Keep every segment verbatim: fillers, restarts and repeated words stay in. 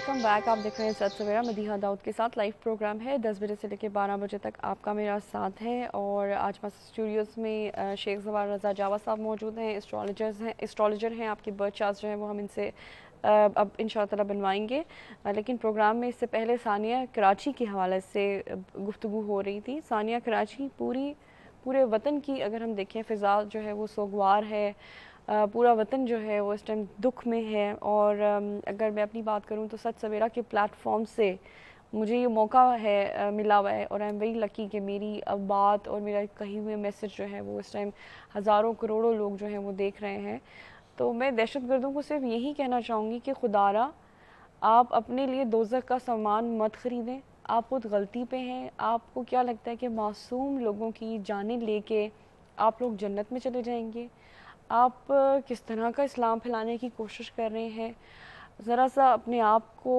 Welcome back. आप देख रहे हैं सच सवेरा मदीहा दाऊद के साथ। लाइव प्रोग्राम है दस बजे से लेकर बारह बजे तक आपका मेरा साथ है। और आज हमारे स्टूडियोज़ में शेख ज़वार रज़ा जावा साहब मौजूद हैं, एस्ट्रोलॉजर्स हैं एस्ट्रोलॉजर हैं आपके बर्थ चार्ट्स जो हैं वो हम इनसे अब इंशाअल्लाह ताला बनवाएंगे। लेकिन प्रोग्राम में इससे पहले सानिया कराची के हवाले से गुफ्तगू हो रही थी। सानिया कराची पूरी पूरे वतन की अगर हम देखें फ़िज़ा जो है वो सोगवार है, पूरा वतन जो है वो इस टाइम दुख में है। और अगर मैं अपनी बात करूं तो सच सवेरा के प्लेटफॉर्म से मुझे ये मौका है मिला हुआ है और आई एम वेरी लकी कि मेरी अब बात और मेरा कही हुए मैसेज जो है वो इस टाइम हज़ारों करोड़ों लोग जो हैं वो देख रहे हैं। तो मैं दहशत गर्दों को सिर्फ यही कहना चाहूँगी कि खुदारा आप अपने लिए दोज़ख का सामान मत ख़रीदें। आप खुद गलती पे हैं। आपको क्या लगता है कि मासूम लोगों की जानें लेके आप लोग जन्नत में चले जाएंगे? आप किस तरह का इस्लाम फैलाने की कोशिश कर रहे हैं? ज़रा सा अपने आप को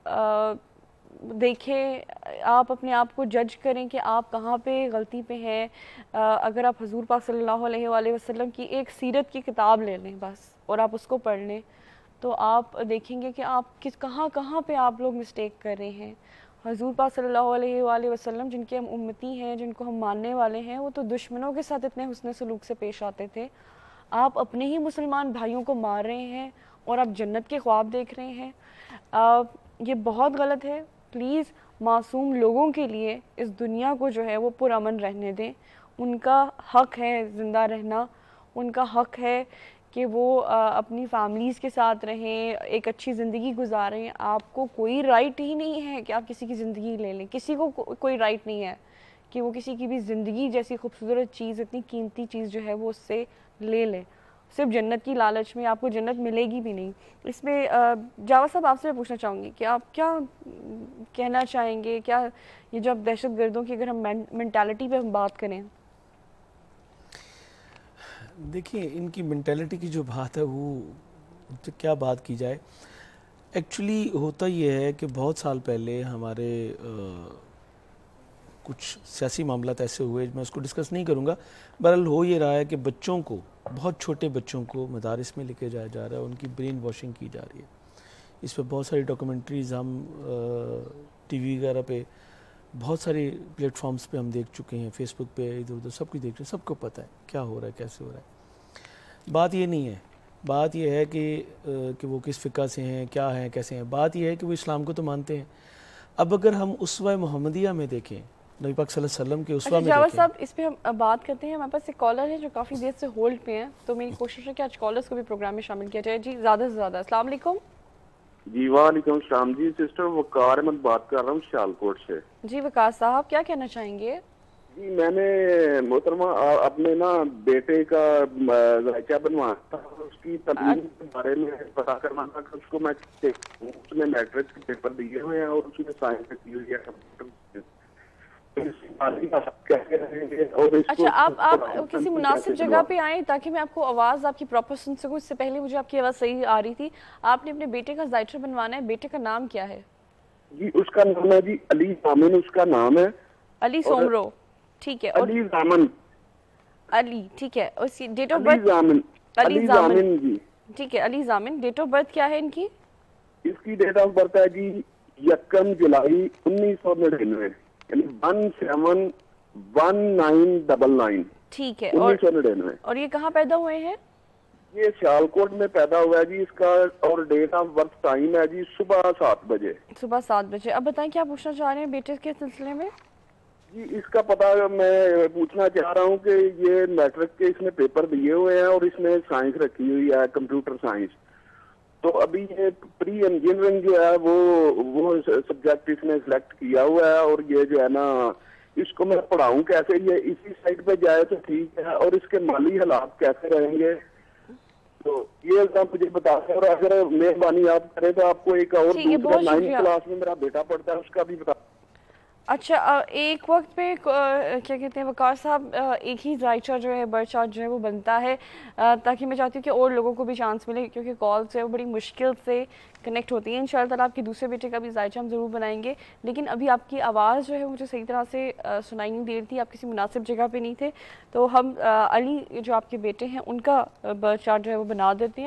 देखें, आप अपने आप को जज करें कि आप कहाँ पे गलती पे हैं। अगर आप हुज़ूर पाक सल्लल्लाहु अलैहि वसल्लम की एक सीरत की किताब ले लें बस और आप उसको पढ़ लें तो आप देखेंगे कि आप किस कहाँ कहाँ पे आप लोग मिस्टेक कर रहे हैं। हुज़ूर पाक सल्लल्लाहु अलैहि वसल्लम जिनके हम उम्मती हैं, जिनको हम मानने वाले हैं, वो तो दुश्मनों के साथ इतने हुस्न सलूक से पेश आते थे। आप अपने ही मुसलमान भाइयों को मार रहे हैं और आप जन्नत के ख्वाब देख रहे हैं। आ, ये बहुत गलत है। प्लीज़ मासूम लोगों के लिए इस दुनिया को जो है वो पुरअमन रहने दें। उनका हक़ है ज़िंदा रहना, उनका हक़ है कि वो आ, अपनी फैमिलीज़ के साथ रहें, एक अच्छी ज़िंदगी गुजारें। आपको कोई राइट ही नहीं है कि आप किसी की ज़िंदगी ले लें। किसी को को, कोई राइट नहीं है कि वो किसी की भी ज़िंदगी जैसी खूबसूरत चीज़, इतनी कीमती चीज़ जो है वो उससे ले लें। सिर्फ जन्नत की लालच में आपको जन्नत मिलेगी भी नहीं। इसमें जावा साहब आपसे मैं पूछना चाहूँगी कि आप क्या कहना चाहेंगे? क्या ये जो अब दहशत गर्दों की अगर हम मेंटालिटी पे हम बात करें, देखिए इनकी मेंटालिटी की जो बात है वो तो क्या बात की जाए। एक्चुअली होता ये है कि बहुत साल पहले हमारे आ, कुछ सियासी मामला ऐसे हुए, मैं उसको डिस्कस नहीं करूँगा। बहरहाल हो ये रहा है कि बच्चों को, बहुत छोटे बच्चों को मदारिस में लेके जाया जा रहा है, उनकी ब्रेन वॉशिंग की जा रही है। इस पर बहुत सारी डॉक्यूमेंट्रीज़ हम टीवी वगैरह पे, बहुत सारे प्लेटफॉर्म्स पे हम देख चुके हैं, फेसबुक पे इधर उधर सब कुछ देख रहे हैं, सबको पता है क्या हो रहा है, कैसे हो रहा है। बात ये नहीं है, बात ये है कि कि वो किस फ़िक़ा से हैं, क्या हैं, कैसे हैं। बात ये है कि वो इस्लाम को तो मानते हैं। अब अगर हम उसवा मुहम्मदिया में देखें, नबी पाक सल्लल्लाहु अलैहि वसल्लम के उसवा में जावा देखें। साहब इस पे हम बात करते हैं। हमारे पास एक कॉलर है जो काफ़ी देर से होल्ड पे हैं, तो मेरी कोशिश है कि आज कॉलर्स को भी प्रोग्राम में शामिल किया जाए। जी ज़्यादा से ज़्यादा। अस्सलाम वालेकुम। जी वालेकुम सलाम जी। सिस्टर वकार अहमद बात कर रहा हूँ सियालकोट से। जी वकार साहब क्या कहना चाहेंगे? जी मैंने मोहतरमा अपने ना बेटे का जायका बनवाया था, उसकी तमीम के बारे में पता करना था कि उसको मैं उसने मैट्रिक के पेपर दिए हुए हैं और उसने साइंस की हुई है। अच्छा, आप आप किसी मुनासिब जगह पे आए ताकि मैं आपको आवाज़ आपकी प्रॉपर सुन सकूं। इससे पहले मुझे आपकी आवाज़ सही आ रही थी। आपने अपने बेटे का जायका बनवाना है। बेटे का नाम क्या है? जी उसका नाम है जी अली जामिन, उसका नाम है अली सोमरो। ठीक है। अली जामिन अली, ठीक है। उसकी डेट ऑफ बर्थ अली जामिन जी, ठीक है। अली जामिन। डेट ऑफ बर्थ क्या है इनकी? इसकी डेट ऑफ बर्थ है जी यकम जुलाई उन्नीस सौ निन्यानवे, यानी one seven one nine double nine. ठीक है। उन्नीस सौ निन्यानवे। और ये कहाँ पैदा हुए हैं? ये सियालकोट में पैदा हुआ है जी। इसका और डेट ऑफ बर्थ टाइम है जी सुबह सात बजे। सुबह सात बजे। अब बताएं क्या पूछना चाह रहे हैं बेटे के सिलसिले में? जी इसका पता मैं पूछना चाह रहा हूँ कि ये मैट्रिक के इसने पेपर दिए हुए हैं और इसने साइंस रखी हुई है, कंप्यूटर साइंस। तो अभी ये प्री इंजीनियरिंग जो है वो वो सब्जेक्ट इसने सिलेक्ट किया हुआ है और ये जो है ना इसको मैं पढ़ाऊं कैसे, ये इसी साइड पे जाए तो ठीक है, और इसके माली हालात कैसे रहेंगे तो ये मुझे बता दें। और अगर मेहरबानी आप करें तो आपको एक और दूसरा नाइन्थ क्लास में मेरा बेटा पढ़ता है उसका भी बता। अच्छा, एक वक्त पे क्या कहते हैं वकार साहब, एक ही जायचा जो है बर्थ चार्ट जो है वो बनता है, ताकि मैं चाहती हूँ कि और लोगों को भी चांस मिले, क्योंकि कॉल से वो बड़ी मुश्किल से कनेक्ट होती है। इंशाअल्लाह ताला आपके दूसरे बेटे का भी जायचा हम ज़रूर बनाएंगे। लेकिन अभी आपकी आवाज़ जो है मुझे सही तरह से सुनाई नहीं दे रही थी, आप किसी मुनासिब जगह पर नहीं थे। तो हम अली जो आपके बेटे हैं उनका बर्थ चार्ट जो है वो बना देते हैं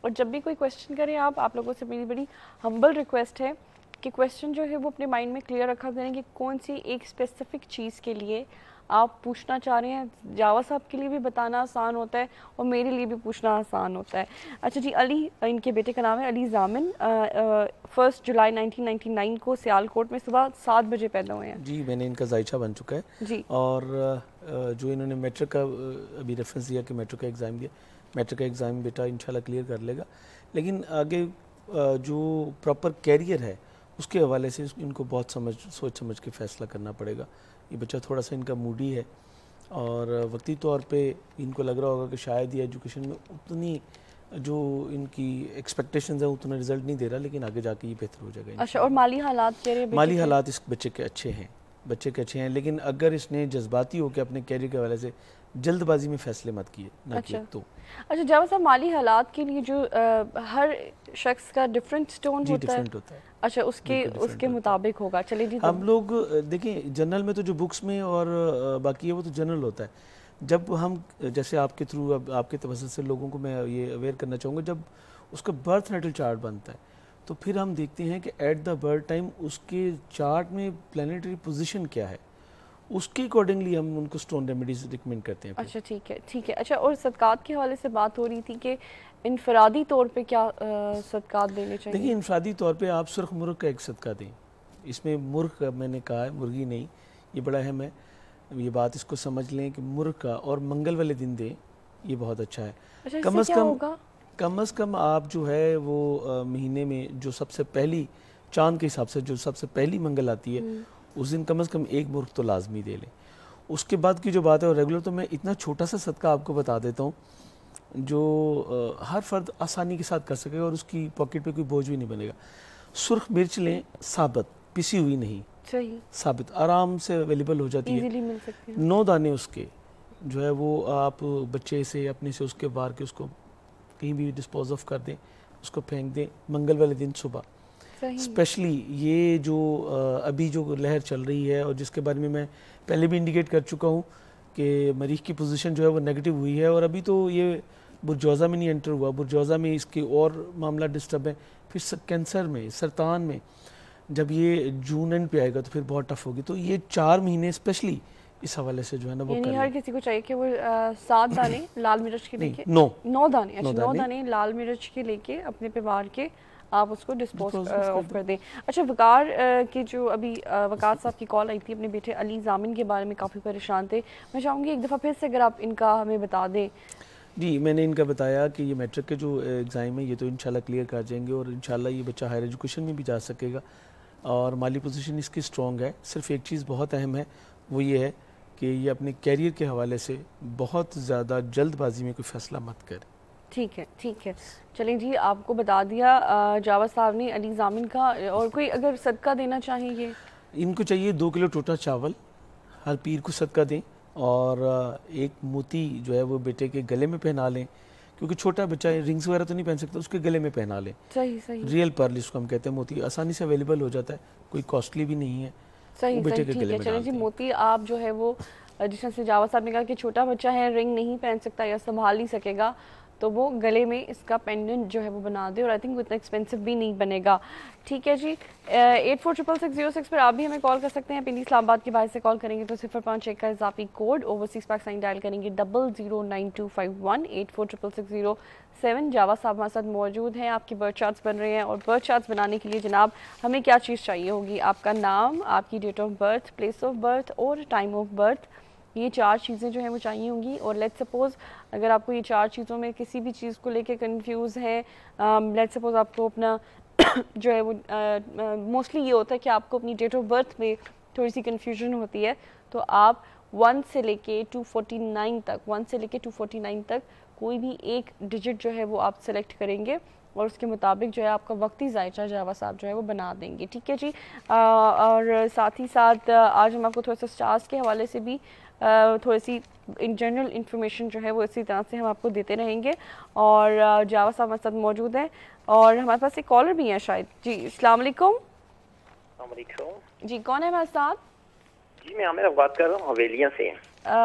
اور جب بھی کوئی کویشچن کریں آپ آپ لوگوں سے میری بڑی ہمبل ریکویسٹ ہے کہ کویشچن جو ہے وہ اپنے مائنڈ میں کلیئر رکھا کریں کہ کون سی ایک اسپیسیفک چیز کے لیے آپ پوچھنا چاہ رہے ہیں. جاوا صاحب کے لیے بھی بتانا آسان ہوتا ہے اور میرے لیے بھی پوچھنا آسان ہوتا ہے. اچھا جی, علی, ان کے بیٹے کا نام ہے Ali Zamin, first July nineteen ninety nine کو سیال کوٹ میں صبح سات بجے پیدا ہوئے ہیں. جی میں نے ان کا ذائچہ بن چکا ہے جی, اور جو انہوں نے میٹرک کا ابھی ریفرنس دیا کہ میٹرک کا ایگزام دیا, میٹرک کا ایگزام بیٹا انشاءاللہ کلیئر کر لے گا, لیکن آگے جو پراپر کیریئر ہے اس کے حوالے سے ان کو بہت سمجھ سوچ سمجھ کے فیصلہ کرنا پڑے گا. یہ بچہ تھوڑا سا ان کا موڈی ہے اور وقتی طور پہ ان کو لگ رہا ہوگا کہ شاید یہ ایجوکیشن میں اتنی جو ان کی ایکسپیکٹیشنز ہیں اتنا رزلٹ نہیں دے رہا, لیکن آگے جا کے یہ بہتر ہو جائے گا. اچھا, اور مالی حالات کہہ رہے ہیں مالی حالات اس بچے کے اچھے ہیں, بچے کے اچھے ہیں, لیکن اگر اس نے جذباتی ہو کے اپنے کیریئر کے حوالے سے جلد بازی میں فیصلے مت کیے نہ کیے تو. اچھا جاوا صاحب, مالی حالات کے لیے جو ہر شخص کا ڈفرینٹ سٹون جی ہوتا ہے, ڈفرینٹ ہوتا ہے, اچھا اس کے اس کے مطابق ہوگا. چلے جی, ہم لوگ دیکھیں جنرل میں تو جو بکس میں اور باقی ہے وہ تو جنرل ہوتا ہے. جب ہم جیسے آپ کے تھرو اب آپ کے توسط سے لوگوں کو میں یہ اویئر کرنا چاہوں گا, جب اس کا برتھ نیٹل چارٹ بنتا ہے تو پھر ہم دیکھتے ہیں کہ ایٹ دا برتھ ٹائم اس کے چارٹ میں پلانیٹری پوزیشن کیا ہے, اس کے اکارڈنگلی ہم ان کو سٹون ریمیڈیز ریکمینڈ کرتے ہیں. اچھا ٹھیک ہے ٹھیک ہے. اچھا, اور صدقات کے حوالے سے بات ہو رہی تھی کہ انفرادی طور پہ کیا صدقات دینے چاہیے؟ دیکھیں انفرادی طور پہ آپ سرخ مرغ کا ایک صدقہ دیں. اس میں مرغ میں نے کہا ہے, مرغی نہیں, یہ بڑا اہم ہے یہ بات, اس کو سمجھ لیں کہ مرغ کا اور منگل والے دن دیں, یہ بہت اچھا ہے. اچھا, کم از کیا کم ہوگا؟ کم از کم آپ جو ہے وہ مہینے میں جو سب سے پہلی چاند کے حساب سے جو سب سے پہلی منگل آتی ہے اس دن کم از کم ایک مرغ تو لازمی دے لیں. اس کے بعد کی جو بات ہے اور ریگولر, تو میں اتنا چھوٹا سا صدقہ آپ کو بتا دیتا ہوں جو ہر فرد آسانی کے ساتھ کر سکے اور اس کی پاکٹ پہ کوئی بوجھ بھی نہیں بنے گا. سرخ مرچ لیں, ثابت, پسی ہوئی نہیں, صحیح ثابت, آرام سے اویلیبل ہو جاتی ہے, ایزیلی مل سکتی ہے. نو دانے اس کے جو ہے وہ آپ بچے سے اپنے سے اس کے بار کے اس کو کہیں بھی ڈسپوز آف کر دیں, اس کو پھینک دیں منگل والے دن صبح. اسپیشلی یہ جو ابھی جو لہر چل رہی ہے اور جس کے بارے میں میں پہلے بھی انڈیکیٹ کر چکا ہوں کہ مریخ کی پوزیشن جو ہے وہ نیگیٹو ہوئی ہے, اور ابھی تو یہ برجوزہ میں نہیں انٹر ہوا, برجوزہ میں اس کے اور معاملہ ڈسٹرب ہے, پھر کینسر میں, سرطان میں, جب یہ جون اینڈ پہ آئے گا تو پھر بہت ٹف ہوگی. تو یہ چار مہینے اسپیشلی اس حوالے سے جو ہے نا وہ یعنی ہر کسی کو چاہیے کہ وہ سات دانے لال مرچ کے لے کے, نو نو دانے, اچھا نو دانے لال مرچ کے لے کے اپنے پہ وار کے آپ اس کو ڈسپوز آف کر دیں. اچھا, وقار کی جو ابھی وقار صاحب کی کال آئی تھی اپنے بیٹے علی ضامن کے بارے میں, کافی پریشان تھے, میں چاہوں گی ایک دفعہ پھر سے اگر آپ ان کا ہمیں بتا دیں. جی میں نے ان کا بتایا کہ یہ میٹرک کے جو ایگزام ہے یہ تو انشاءاللہ کلیئر کر جائیں گے, اور انشاءاللہ یہ بچہ ہائر ایجوکیشن میں بھی جا سکے گا, اور مالی پوزیشن اس کی سٹرونگ ہے. صرف ایک چیز بہت اہم ہے, وہ یہ ہے کہ یہ اپنے کیریئر کے حوالے سے بہت زیادہ جلد بازی میں کوئی فیصلہ مت کرے. ٹھیک ہے ٹھیک ہے, چلیں جی, آپ کو بتا دیا جاوا صاحب نے علی ضامن کا. اور کوئی اگر صدقہ دینا چاہیں گے؟ ان کو چاہیے دو کلو ٹوٹا چاول ہر پیر کو صدقہ دیں, اور ایک موتی جو ہے وہ بیٹے کے گلے میں پہنا لیں, کیونکہ چھوٹا بچہ رنگز وغیرہ تو نہیں پہن سکتا, اس کے گلے میں پہنا لیں. صحیح صحیح, ریئل پرل اس کو ہم کہتے ہیں, موتی آسانی سے اویلیبل ہو جاتا ہے, کوئی کاسٹلی بھی نہیں ہے. صحیح صحیح ٹھیک ہے. چلیں جی, موتی آپ جو ہے وہ جس طرح سے جاوا صاحب نے کہا کہ چھوٹا بچہ ہے, رنگ نہیں پہن سکتا یا سنبھال نہیں سکے گا, تو وہ گلے میں اس کا پینڈنٹ جو ہے وہ بنا دے, اور آئی تھنک وہ اتنا ایکسپینسو بھی نہیں بنے گا. ٹھیک ہے جی, eight four triple six zero six پر آپ بھی ہمیں کال کر سکتے ہیں. پنڈی اسلام آباد کے باہر سے کال کریں گے تو صفر پانچ ایک کا اضافی کوڈ, اوورسیز پیک سائن ڈائل کریں گے double zero nine two five one eight four triple six zero seven. جاوا صاحب ہمارے ساتھ موجود ہیں, آپ کی برتھ چارٹس بن رہے ہیں, اور برتھ چارٹس بنانے کے لیے جناب ہمیں کیا چیز چاہیے ہوگی؟ آپ کا نام, آپ کی date of birth, place of birth اور ٹائم آف برتھ, یہ چار چیزیں جو ہیں وہ چاہیے ہوں گی. اور لیٹ سپوز اگر آپ کو یہ چار چیزوں میں کسی بھی چیز کو لے کے کنفیوز ہے, لیٹ سپوز آپ کو اپنا جو ہے وہ موسٹلی یہ ہوتا ہے کہ آپ کو اپنی ڈیٹ آف برتھ میں تھوڑی سی کنفیوژن ہوتی ہے, تو آپ ون سے لے کے ٹو فورٹی نائن تک ون سے لے کے ٹو فورٹی نائن تک کوئی بھی ایک ڈیجٹ جو ہے وہ آپ سلیکٹ کریں گے, اور اس کے مطابق جو ہے آپ کا وقتی ذائچہ جاوا صاحب جو ہے وہ بنا دیں گے. ٹھیک ہے جی, اور ساتھ ہی ساتھ آج ہم آپ کو تھوڑا سا اسٹارز کے حوالے سے بھی تھوڑی سی ان جنرل انفارمیشن جو ہے وہ اسی طرح سے ہم آپ کو دیتے رہیں گے. اور جاوا صاحب ہمارے ساتھ موجود ہیں, اور ہمارے پاس ایک کالر بھی ہیں شاید. جی السلام علیکم. السلام علیکم. جی کون ہے ہمارے ساتھ؟ جی میں عامر بات کر رہا ہوں حویلیاں سے.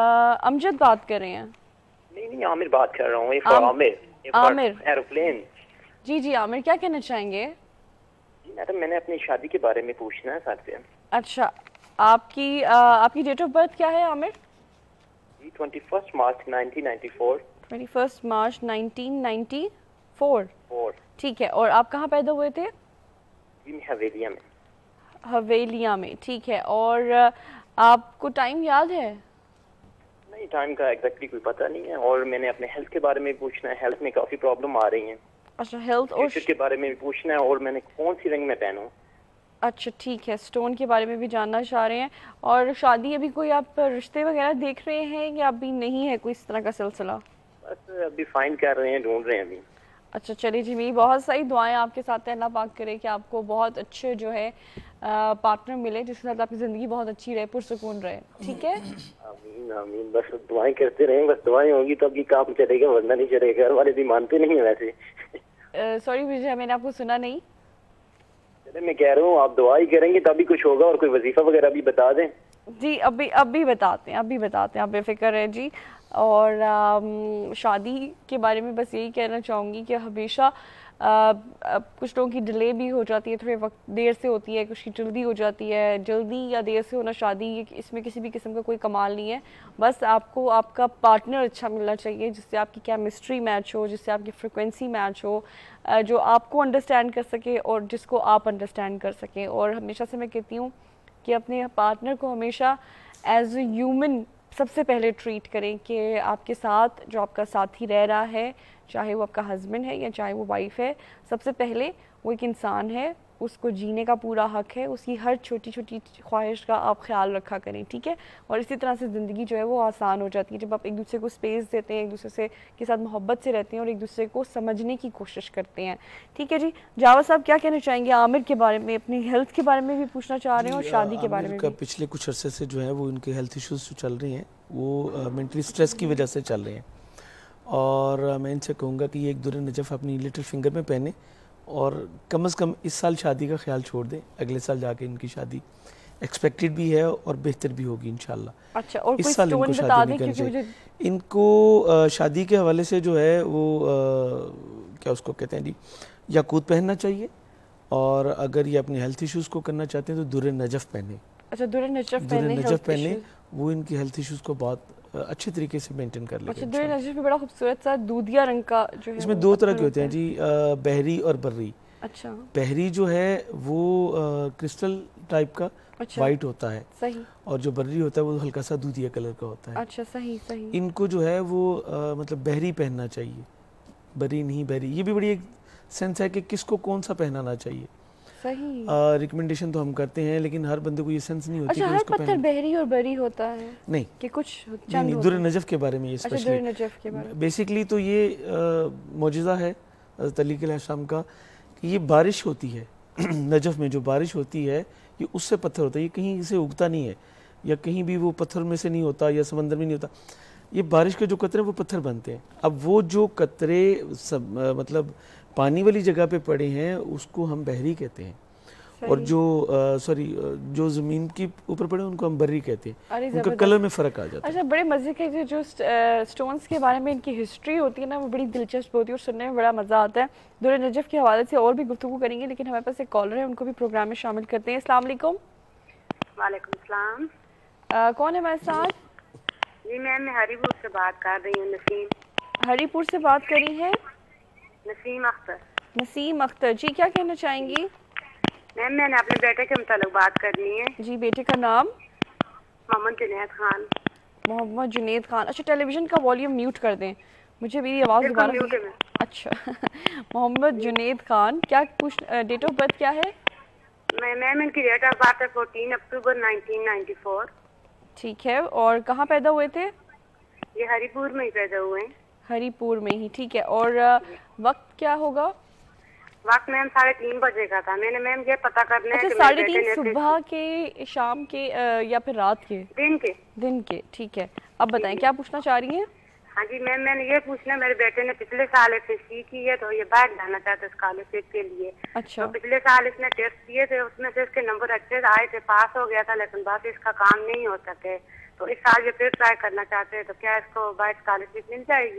امجد بات کر رہے ہیں؟ نہیں نہیں عامر بات کر رہا ہوں. عامر عامر ایروپلین. جی جی عامر کیا کہنا چاہیں گے؟ جی میڈم میں نے اپنی شادی کے بارے میں پوچھنا ہے سر سے. اچھا آپ کی آپ کی ڈیٹ آف برتھ کیا ہے عامر؟ جی twenty first March nineteen ninety four. Twenty first March nineteen ninety four. Four. ٹھیک ہے. اور آپ کہاں پیدا ہوئے تھے؟ جی میں حویلیہ میں. حویلیہ میں. ٹھیک ہے. اور آپ کو ٹائم یاد ہے؟ نہیں ٹائم کا ایگزیکٹلی کوئی پتہ نہیں ہے. اور میں نے اپنے ہیلتھ کے بارے میں پوچھنا ہے, ہیلتھ میں کافی پرابلم آ رہی ہیں. اچھا ہیلتھ اور فیوچر کے بارے میں بھی پوچھنا ہے, اور میں نے کون سی رنگ میں پہنوں. اچھا ٹھیک ہے. اسٹون کے بارے میں بھی جاننا چاہ رہے ہیں. اور شادی ابھی کوئی آپ رشتے وغیرہ دیکھ رہے ہیں یا ابھی نہیں ہے کوئی اس طرح کا سلسلہ؟ بس ابھی فائنڈ کر رہے ہیں, ڈھونڈ رہے ہیں ابھی. اچھا چلیے جی میری بہت ساری دعائیں آپ کے ساتھ ہیں, اللہ پاک کرے کہ آپ کو بہت اچھے جو ہے پارٹنر ملے جس کے ساتھ آپ کی زندگی بہت اچھی رہے, پرسکون رہے. ٹھیک ہے آمین آمین. بس دعائیں کرتے رہیں, بس دعائیں ہوگی تو ابھی کام چلے گا, ورنہ نہیں چلے گا. گھر والے بھی مانتے نہیں ہیں ویسے. سوری مجھے میں نے آپ کو سنا نہیں. چلے میں کہہ رہا ہوں آپ دعا ہی کریں گے تبھی کچھ ہوگا. اور کوئی وظیفہ وغیرہ بھی بتا دیں. جی ابھی ابھی بتاتے ہیں ابھی بتاتے ہیں آپ بے فکر رہیں جی. اور شادی کے بارے میں بس یہی کہنا چاہوں گی کہ ہمیشہ کچھ لوگوں کی ڈیلے بھی ہو جاتی ہے, تھوڑے وقت دیر سے ہوتی ہے, کچھ کی جلدی ہو جاتی ہے. جلدی یا دیر سے ہونا شادی اس میں کسی بھی قسم کا کوئی کمال نہیں ہے. بس آپ کو آپ کا پارٹنر اچھا ملنا چاہیے جس سے آپ کی کیمسٹری میچ ہو, جس سے آپ کی فریکوینسی میچ ہو, جو آپ کو انڈرسٹینڈ کر سکے اور جس کو آپ انڈرسٹینڈ کر سکیں. اور ہمیشہ سے میں کہتی ہوں کہ اپنے پارٹنر کو ہمیشہ ایز اے ہیومن سب سے پہلے ٹریٹ کریں کہ آپ کے ساتھ جو آپ کا ساتھی رہ رہا ہے, چاہے وہ آپ کا ہسبینڈ ہے یا چاہے وہ وائف ہے, سب سے پہلے وہ ایک انسان ہے, اس کو جینے کا پورا حق ہے, اس کی ہر چھوٹی چھوٹی خواہش کا آپ خیال رکھا کریں. ٹھیک ہے. اور اسی طرح سے زندگی جو ہے وہ آسان ہو جاتی ہے جب آپ ایک دوسرے کو اسپیس دیتے ہیں, ایک دوسرے سے کے ساتھ محبت سے رہتے ہیں اور ایک دوسرے کو سمجھنے کی کوشش کرتے ہیں. ٹھیک ہے جی. جاوید صاحب کیا کہنا چاہیں گے عامر کے بارے میں؟ اپنی ہیلتھ کے بارے میں بھی پوچھنا چاہ رہے ہیں اور شادی کے بارے میں بھی. پچھلے کچھ عرصے سے جو ہے وہ ان کے ہیلتھ ایشوز جو چل رہی ہیں وہ مینٹلی سٹریس کی وجہ سے چل رہے ہیں. اور میں ان سے کہوں گا کہ یہ ایک در نجف اپنی لٹل فنگر میں پہنے اور کم از کم اس سال شادی کا خیال چھوڑ دیں. اگلے سال جا کے ان کی شادی ایکسپیکٹڈ بھی ہے اور بہتر بھی ہوگی انشاءاللہ. اچھا اور اس سال ان کو شادی نہیں کرنی چاہیے. ان کو شادی کے حوالے سے جو ہے وہ کیا اس کو کہتے ہیں جی یاقوت پہننا چاہیے. اور اگر یہ اپنی ہیلتھ ایشوز کو کرنا چاہتے ہیں تو در نجف پہنے. اچھا در نجف در نجف پہنے, وہ ان کی ہیلتھ ایشوز کو بہت اچھے طریقے سے مینٹین کر لے گا. اچھا در نجف بھی بڑا خوبصورت سا دودھیا رنگ کا جو ہے اس میں دو طرح کے ہوتے ہیں جی, بحری اور بری. اچھا بحری جو ہے وہ کرسٹل ٹائپ کا وائٹ ہوتا ہے, صحیح, اور جو بری ہوتا ہے وہ ہلکا سا دودھیا کلر کا ہوتا ہے. اچھا صحیح صحیح. ان کو جو ہے وہ مطلب بحری پہننا چاہیے, بری نہیں بحری. یہ بھی بڑی ایک سینس ہے کہ کس کو کون سا پہنانا چاہیے. صحیح. ریکمنڈیشن تو ہم کرتے ہیں لیکن ہر بندے کو یہ سینس نہیں ہوتی. اچھا ہر پتھر بحری اور بری ہوتا ہے؟ نہیں کہ کچھ نہیں, در نجف کے بارے میں یہ اسپیشلی بیسیکلی تو یہ معجزہ ہے حضرت علی علیہ السلام کا کہ یہ بارش ہوتی ہے نجف میں, جو بارش ہوتی ہے یہ اس سے پتھر ہوتا ہے. یہ کہیں سے اگتا نہیں ہے یا کہیں بھی وہ پتھر میں سے نہیں ہوتا یا سمندر میں نہیں ہوتا. یہ بارش کے جو قطرے وہ پتھر بنتے ہیں. اب وہ جو قطرے مطلب پانی والی جگہ پہ پڑے ہیں اس کو ہم بحری کہتے ہیں, اور جو سوری جو زمین کی اوپر پڑے ہیں ان کو ہم بری کہتے ہیں. ان کا کلر میں فرق آ جاتا ہے. اچھا بڑے مزے کے جو سٹونز کے بارے میں ان کی ہسٹری ہوتی ہے نا وہ بڑی دلچسپ ہوتی ہے اور سننے میں بڑا مزہ آتا ہے. در نجف کے حوالے سے اور بھی گفتگو کریں گے لیکن ہمارے پاس ایک کالر ہے, ان کو بھی پروگرام میں شامل کرتے ہیں. السلام علیکم. وعلیکم السلام. کون ہے ہمارے ساتھ؟ جی میم میں ہری پور سے بات کر رہی ہوں. نسیم. ہری پور سے بات کری ہے؟ نسیم اختر. نسیم اختر جی کیا کہنا چاہیں گی؟ میم میں نے اپنے بیٹے کے متعلق بات کرنی ہے. جی بیٹے کا نام؟ محمد جنید خان. محمد جنید خان. اچھا ٹیلی ویژن کا والیوم میوٹ کر دیں, مجھے میری آواز دوبارہ. اچھا محمد جنید خان, کیا پوچھ ڈیٹ آف برتھ کیا ہے؟ میم ان کی ڈیٹ آف برتھ ہے fourteen October nineteen ninety four. ٹھیک ہے. اور کہاں پیدا ہوئے تھے؟ یہ ہری پور میں ہی پیدا ہوئے ہیں. ہری پور میں ہی. ٹھیک ہے. اور وقت کیا ہوگا؟ وقت میم ساڑھے تین بجے کا تھا. میں نے میم یہ پتا کرنا ہے کہ ساڑھے تین صبح کے, شام کے یا پھر رات کے؟ دن کے. دن کے. ٹھیک ہے. اب بتائیں کیا پوچھنا چاہ رہی ہیں؟ ہاں جی میم میں نے یہ پوچھنا, میرے بیٹے نے پچھلے سال ایف ایس سی کی ہے تو یہ باہر جانا چاہتا ہے اسکالرشپ کے لیے. اچھا. تو پچھلے سال اس نے ٹیسٹ دیے تھے, اس میں سے اس کے نمبر اچھے آئے تھے, پاس ہو گیا تھا, لیکن بس اس کا کام نہیں ہو سکے. تو اس سال یہ پھر ٹرائی کرنا چاہتے ہیں تو کیا اس کو باہر اسکالرشپ مل جائے گی؟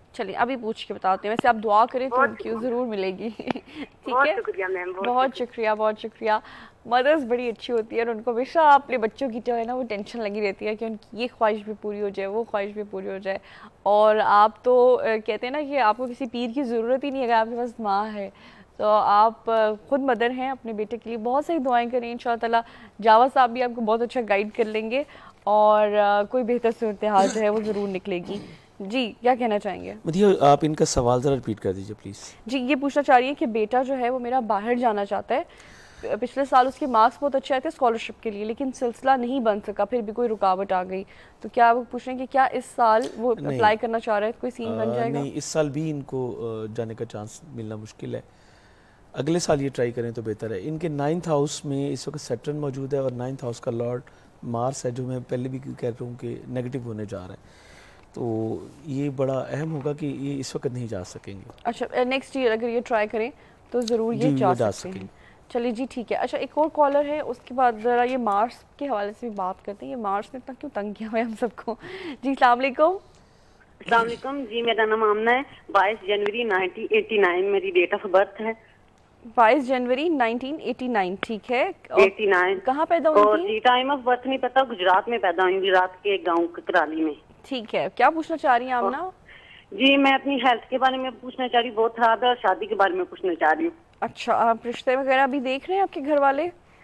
چلیے ابھی پوچھ کے بتاتے ہیں. ویسے آپ دعا کریں تو ان کی ضرور ملے گی. ٹھیک ہے, شکریہ میم, بہت شکریہ بہت شکریہ. مدرس بڑی اچھی ہوتی ہے اور ان کو ہمیشہ اپنے بچوں کی جو ہے نا وہ ٹینشن لگی رہتی ہے کہ ان کی یہ خواہش بھی پوری ہو جائے, وہ خواہش بھی پوری ہو جائے. اور آپ تو کہتے ہیں نا کہ آپ کو کسی پیر کی ضرورت ہی نہیں ہے اگر آپ کے پاس ماں ہے. تو آپ خود مدر ہیں, اپنے بیٹے کے لیے بہت ساری دعائیں کریں. ان شاء اللہ تعالیٰ جاوید صاحب بھی آپ کو بہت اچھا گائیڈ کر لیں گے اور کوئی بہتر صورتحال جو ہے وہ ضرور نکلے گی. جی کیا کہنا چاہیں گے؟ مدیہ آپ ان کا سوال ذرا ریپیٹ کر دیجیے پلیز. جی یہ پوچھنا چاہ رہی ہے کہ بیٹا جو ہے وہ میرا باہر جانا چاہتا ہے, پچھلے سال اس کے مارکس بہت اچھے آئے تھے اسکالرشپ کے لیے, لیکن سلسلہ نہیں بن سکا, پھر بھی کوئی رکاوٹ آ گئی. تو کیا وہ پوچھ رہے ہیں کہ کیا اس سال وہ اپلائی کرنا چاہ رہے ہیں, کوئی سین بن جائے گا؟ نہیں, اس سال بھی ان کو جانے کا چانس ملنا مشکل ہے. اگلے سال یہ ٹرائی کریں تو بہتر ہے. ان کے نائنتھ ہاؤس میں اس وقت سیٹرن موجود ہے اور نائنتھ ہاؤس کا لارڈ مارس ہے, جو میں پہلے بھی کہہ رہا ہوں کہ نیگیٹو ہونے جا رہا ہے. تو یہ بڑا اہم ہوگا کہ یہ اس وقت نہیں جا سکیں گے. اچھا نیکسٹ ایئر اگر یہ ٹرائی کریں تو ضرور یہ جا سکتے ہیں. چلیے جی ٹھیک ہے. اچھا ایک اور کالر ہے, اس کے بعد ذرا یہ مارس کے حوالے سے بھی بات کرتے ہیں. یہ مارس نے اتنا کیوں تنگ کیا ہوا ہے ہم سب کو. جی السلام علیکم. السلام علیکم جی, میرا نام آمنہ ہے, بائیس جنوری نائنٹین ایٹی نائن میری ڈیٹ آف برتھ ہے. بائیس جنوری نائنٹین ایٹی نائن, ٹھیک ہے. Eighty nine. کہاں پیدا ہوئی اور تھی؟ جی ٹائم آف برتھ نہیں پتا, گجرات میں پیدا ہوئی, گجرات کے ایک گاؤں کرالی میں. ٹھیک ہے, کیا پوچھنا چاہ رہی ہیں آمنہ؟ جی میں اپنی ہیلتھ کے بارے میں پوچھنا چاہ رہی ہوں, بہت خراب ہے, اور شادی کے بارے میں پوچھنا چاہ رہی ہوں. اچھا آپ رشتے وغیرہ بھی دیکھ رہے ہیں آپ کے گھر والے؟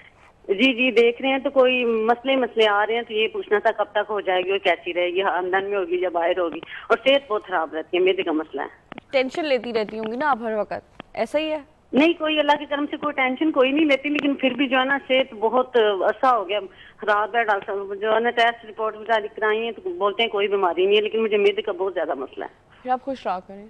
جی جی دیکھ رہے ہیں, تو کوئی مسئلے مسئلے آ رہے ہیں, تو یہ پوچھنا تھا کب تک ہو جائے گی اور کیسی رہے گی, اندر میں ہوگی یا باہر ہوگی, اور صحت بہت خراب رہتی ہے, میرے کا مسئلہ ہے. ٹینشن لیتی رہتی ہوں گی نا آپ ہر وقت, ایسا ہی ہے؟ نہیں کوئی اللہ کی کرم سے کوئی ٹینشن کوئی نہیں لیتی, لیکن پھر بھی جو ہے نا صحت بہت عرصہ ہو گیا خراب ہے. ڈاکٹر صاحب جو ہے نا ٹیسٹ رپورٹ وغیرہ کرائی ہیں تو بولتے ہیں کوئی بیماری نہیں ہے, لیکن مجھے میدے کا بہت زیادہ مسئلہ ہے. پھر آپ خوش رہا کریں.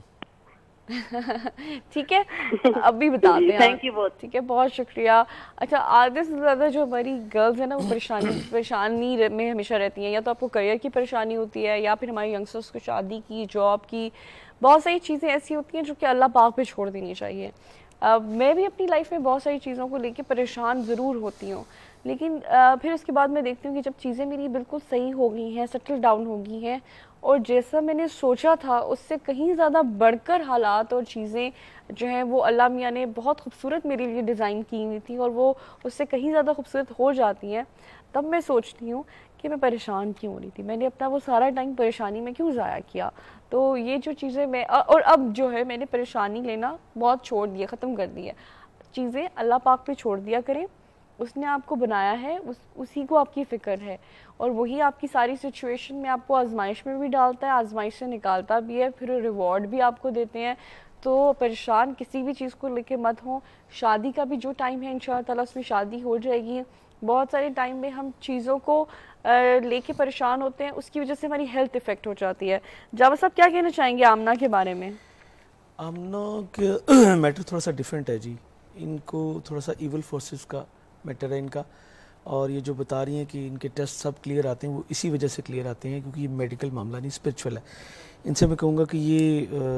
ٹھیک ہے اب بھی بتاتے ہیں. تھینک یو بہت. ٹھیک ہے بہت شکریہ. اچھا آدھے سے زیادہ جو ہماری گرلز ہیں نا وہ پریشانی پریشانی میں ہمیشہ رہتی ہیں, یا تو آپ کو کریئر کی پریشانی ہوتی ہے, یا پھر ہماری ینگسٹرس کو شادی کی, جاب کی, بہت ساری چیزیں ایسی ہوتی ہیں جو کہ اللہ پاک پہ چھوڑ دینی چاہیے. میں بھی اپنی لائف میں بہت ساری چیزوں کو لے کے پریشان ضرور ہوتی ہوں, لیکن پھر اس کے بعد میں دیکھتی ہوں کہ جب چیزیں میری بالکل صحیح ہو گئی ہیں, سیٹل ڈاؤن ہو گئی ہیں, اور جیسا میں نے سوچا تھا اس سے کہیں زیادہ بڑھ کر حالات اور چیزیں جو ہیں وہ اللہ میاں نے بہت خوبصورت میرے لیے ڈیزائن کی ہوئی تھی, اور وہ اس سے کہیں زیادہ خوبصورت ہو جاتی ہیں, تب میں سوچتی ہوں کہ میں پریشان کیوں ہو رہی تھی, میں نے اپنا وہ سارا ٹائم پریشانی میں کیوں ضائع کیا. تو یہ جو چیزیں میں, اور اب جو ہے میں نے پریشانی لینا بہت چھوڑ دیا, ختم کر دیا. چیزیں اللہ پاک پہ چھوڑ دیا کریں, اس نے آپ کو بنایا ہے, اس اسی کو آپ کی فکر ہے, اور وہی آپ کی ساری سچویشن میں آپ کو آزمائش میں بھی ڈالتا ہے, آزمائش سے نکالتا بھی ہے, پھر ریوارڈ بھی آپ کو دیتے ہیں. تو پریشان کسی بھی چیز کو لے کے مت ہوں. شادی کا بھی جو ٹائم ہے انشاءاللہ تعالیٰ اس میں شادی ہو جائے گی. بہت سارے ٹائم میں ہم چیزوں کو لے کے پریشان ہوتے ہیں, اس کی وجہ سے ہماری ہیلتھ افیکٹ ہو جاتی ہے. جاوید صاحب کیا کہنا چاہیں گے آمنہ کے بارے میں؟ آمنہ کے میٹر تھوڑا سا ڈیفرنٹ ہے جی, ان کو تھوڑا سا ایول فورسز کا میٹر ہے ان کا, اور یہ جو بتا رہی ہیں کہ ان کے ٹیسٹ سب کلیئر آتے ہیں وہ اسی وجہ سے کلیئر آتے ہیں کیونکہ یہ میڈیکل معاملہ نہیں, اسپرچول ہے. ان سے میں کہوں گا کہ یہ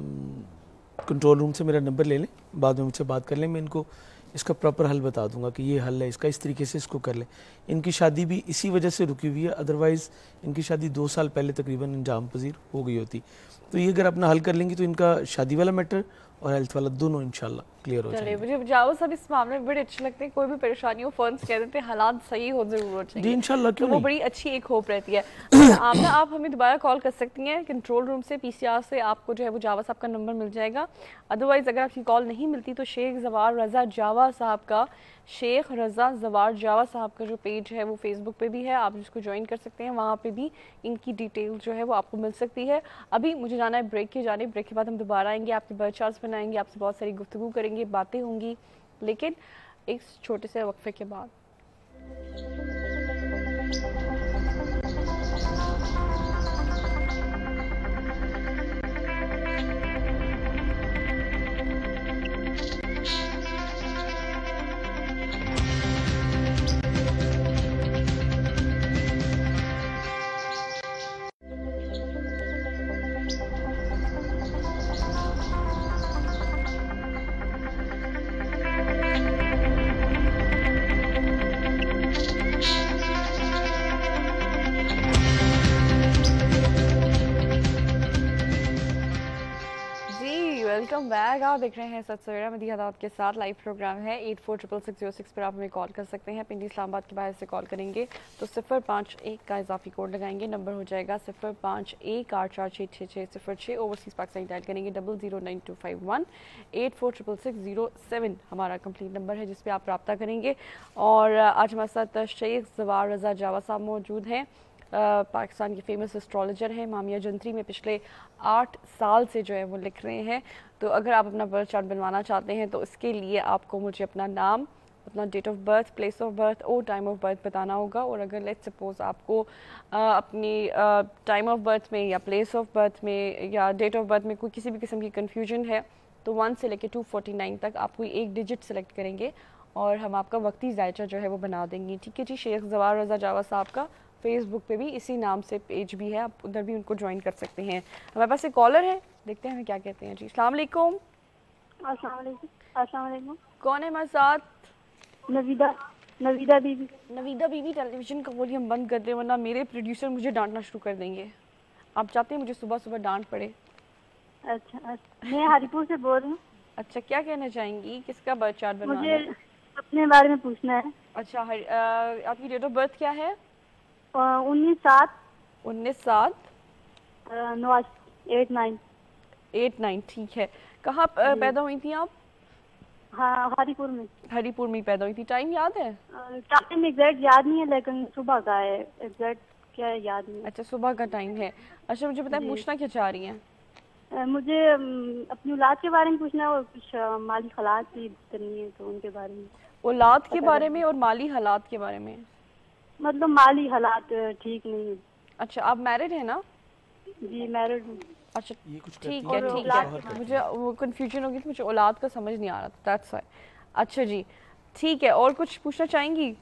کنٹرول روم سے میرا نمبر لے لیں, بعد میں مجھ سے بات کر لیں, میں ان کو اس کا پراپر حل بتا دوں گا کہ یہ حل ہے اس کا, اس طریقے سے اس کو کر لیں. ان کی شادی بھی اسی وجہ سے رکی ہوئی ہے, ادروائز ان کی شادی دو سال پہلے تقریباً انجام پذیر ہو گئی ہوتی. تو یہ اگر اپنا حل کر لیں گی تو ان کا شادی والا میٹر اور ہیلتھ والا دونوں انشاءاللہ کلیئر ہو جائیں گے. مجھے جاوید صاحب اس معاملے میں بڑے اچھے لگتے ہیں, کوئی بھی پریشانی ہو فونس کہہ دیتے ہیں, حالات صحیح ہو ضرور ہو جائیں گے. جی انشاءاللہ کیوں نہیں, وہ بڑی اچھی ایک ہوپ رہتی ہے. آمنہ آپ ہمیں دوبارہ کال کر سکتی ہیں کنٹرول روم سے, پی سی آر سے آپ کو جو ہے وہ جاوید صاحب کا نمبر مل جائے گا. ادروائز اگر آپ کی کال نہیں ملتی تو شیخ زوار رضا جاوا صاحب کا شیخ رضا زوار جاوا صاحب کا جو پیج ہے وہ فیس بک پہ بھی ہے, آپ جس کو جوائن کر سکتے ہیں, وہاں پہ بھی ان کی ڈیٹیل جو ہے وہ آپ کو مل سکتی ہے. ابھی مجھے جانا ہے بریک کی جانب, بریک کے بعد ہم دوبارہ آئیں گے, آپ کے برچ چارٹس بنائیں گے, آپ سے بہت ساری گفتگو کریں گے, باتیں ہوں گی, لیکن ایک چھوٹے سے وقفے کے بعد. Welcome back. آپ دیکھ رہے ہیں سچ سویرا مدی حداد کے ساتھ لائیو پروگرام ہے. Eight four triple six zero six پر آپ ہمیں کال کر سکتے ہیں. پنڈی اسلام آباد کے باہر سے کال کریں گے تو صفر پانچ ایک کا اضافی کوڈ لگائیں گے. نمبر ہو جائے گا صفر پانچ ایک آٹھ چار چھ چھ چھ صفر چھ. اوورسیز پاکستانی ڈائل کریں گے double zero nine two five one eight four triple six zero seven ہمارا کمپلیٹ نمبر ہے جس پہ آپ رابطہ کریں گے. اور آج ہمارے ساتھ شیخ زوار رضا جاوا صاحب موجود ہیں. پاکستان کے فیمس اسٹرالوجر ہیں. مامیہ جنتری میں پچھلے آٹھ سال سے جو ہے وہ لکھ رہے ہیں. تو اگر آپ اپنا برتھ چارٹ بنوانا چاہتے ہیں تو اس کے لیے آپ کو مجھے اپنا نام, اپنا date of birth, place of birth اور ٹائم آف برتھ بتانا ہوگا. اور اگر لیٹ سپوز آپ کو اپنی ٹائم آف برتھ میں یا پلیس آف برتھ میں یا ڈیٹ آف برتھ میں کوئی کسی بھی قسم کی کنفیوژن ہے تو ون سے لے کے ٹو فورٹی نائن تک آپ کوئی ایک ڈیجٹ سلیکٹ کریں گے اور ہم آپ کا وقتی ذائچہ جو ہے وہ بنا دیں گے. ٹھیک ہے جی. شیخ زوار رضا جاوا صاحب کا فیس بک پہ بھی اسی نام سے پیج بھی ہے, آپ ادھر بھی ان کو جوائن کر سکتے ہیں. ہمارے پاس ایک کالر ہے, دیکھتے ہیں ہمیں کیا کہتے ہیں. جی السلام علیکم. السلام علیکم. السلام علیکم. کون ہے ہمارے ساتھ؟ نویدہ. نویدہ بی بی. نویدہ بی بی. ٹیلی ویژن کا والیوم بند کر دیں ورنہ میرے پروڈیوسر مجھے ڈانٹنا شروع کر دیں گے. آپ چاہتے ہیں مجھے صبح صبح ڈانٹ پڑے؟ اچھا اچھا میں ہری پور سے بول رہی ہوں. اچھا کیا کہنا چاہیں گی, کس کا برتھ چارٹ بنوانا مجھے ہے؟ اپنے بارے میں پوچھنا ہے. اچھا آپ کی ڈیٹ آف برتھ کیا ہے؟ انیس سات انیس سات نواسی ایٹ نائن ایٹ نائن. ٹھیک ہے. کہاں پیدا ہوئی تھیں آپ؟ ہاں ہری پور میں. ہری پور میں پیدا ہوئی تھی. ٹائم یاد ہے؟ ٹائم ایگزیکٹ یاد نہیں ہے لیکن صبح کا ہے. ایگزیکٹ کیا ہے یاد نہیں. اچھا صبح کا ٹائم ہے. اچھا مجھے بتائیں پوچھنا کیا چاہ رہی ہیں؟ مجھے اپنی اولاد کے بارے میں پوچھنا ہے اور کچھ مالی حالات بھی کرنی ہے تو ان کے بارے میں. اولاد کے بارے میں اور مالی حالات کے بارے میں؟ مطلب مالی حالات ٹھیک نہیں ہے. اچھا آپ میرڈ ہیں نا؟ جی میرڈ ہوں. اچھا ٹھیک ہے ٹھیک ہے. مجھے وہ کنفیوژن ہوگی تو مجھے اولاد کا سمجھ نہیں آ رہا تھا, دیٹس وائی. اچھا جی ٹھیک ہے. اور کچھ پوچھنا چاہیں گی؟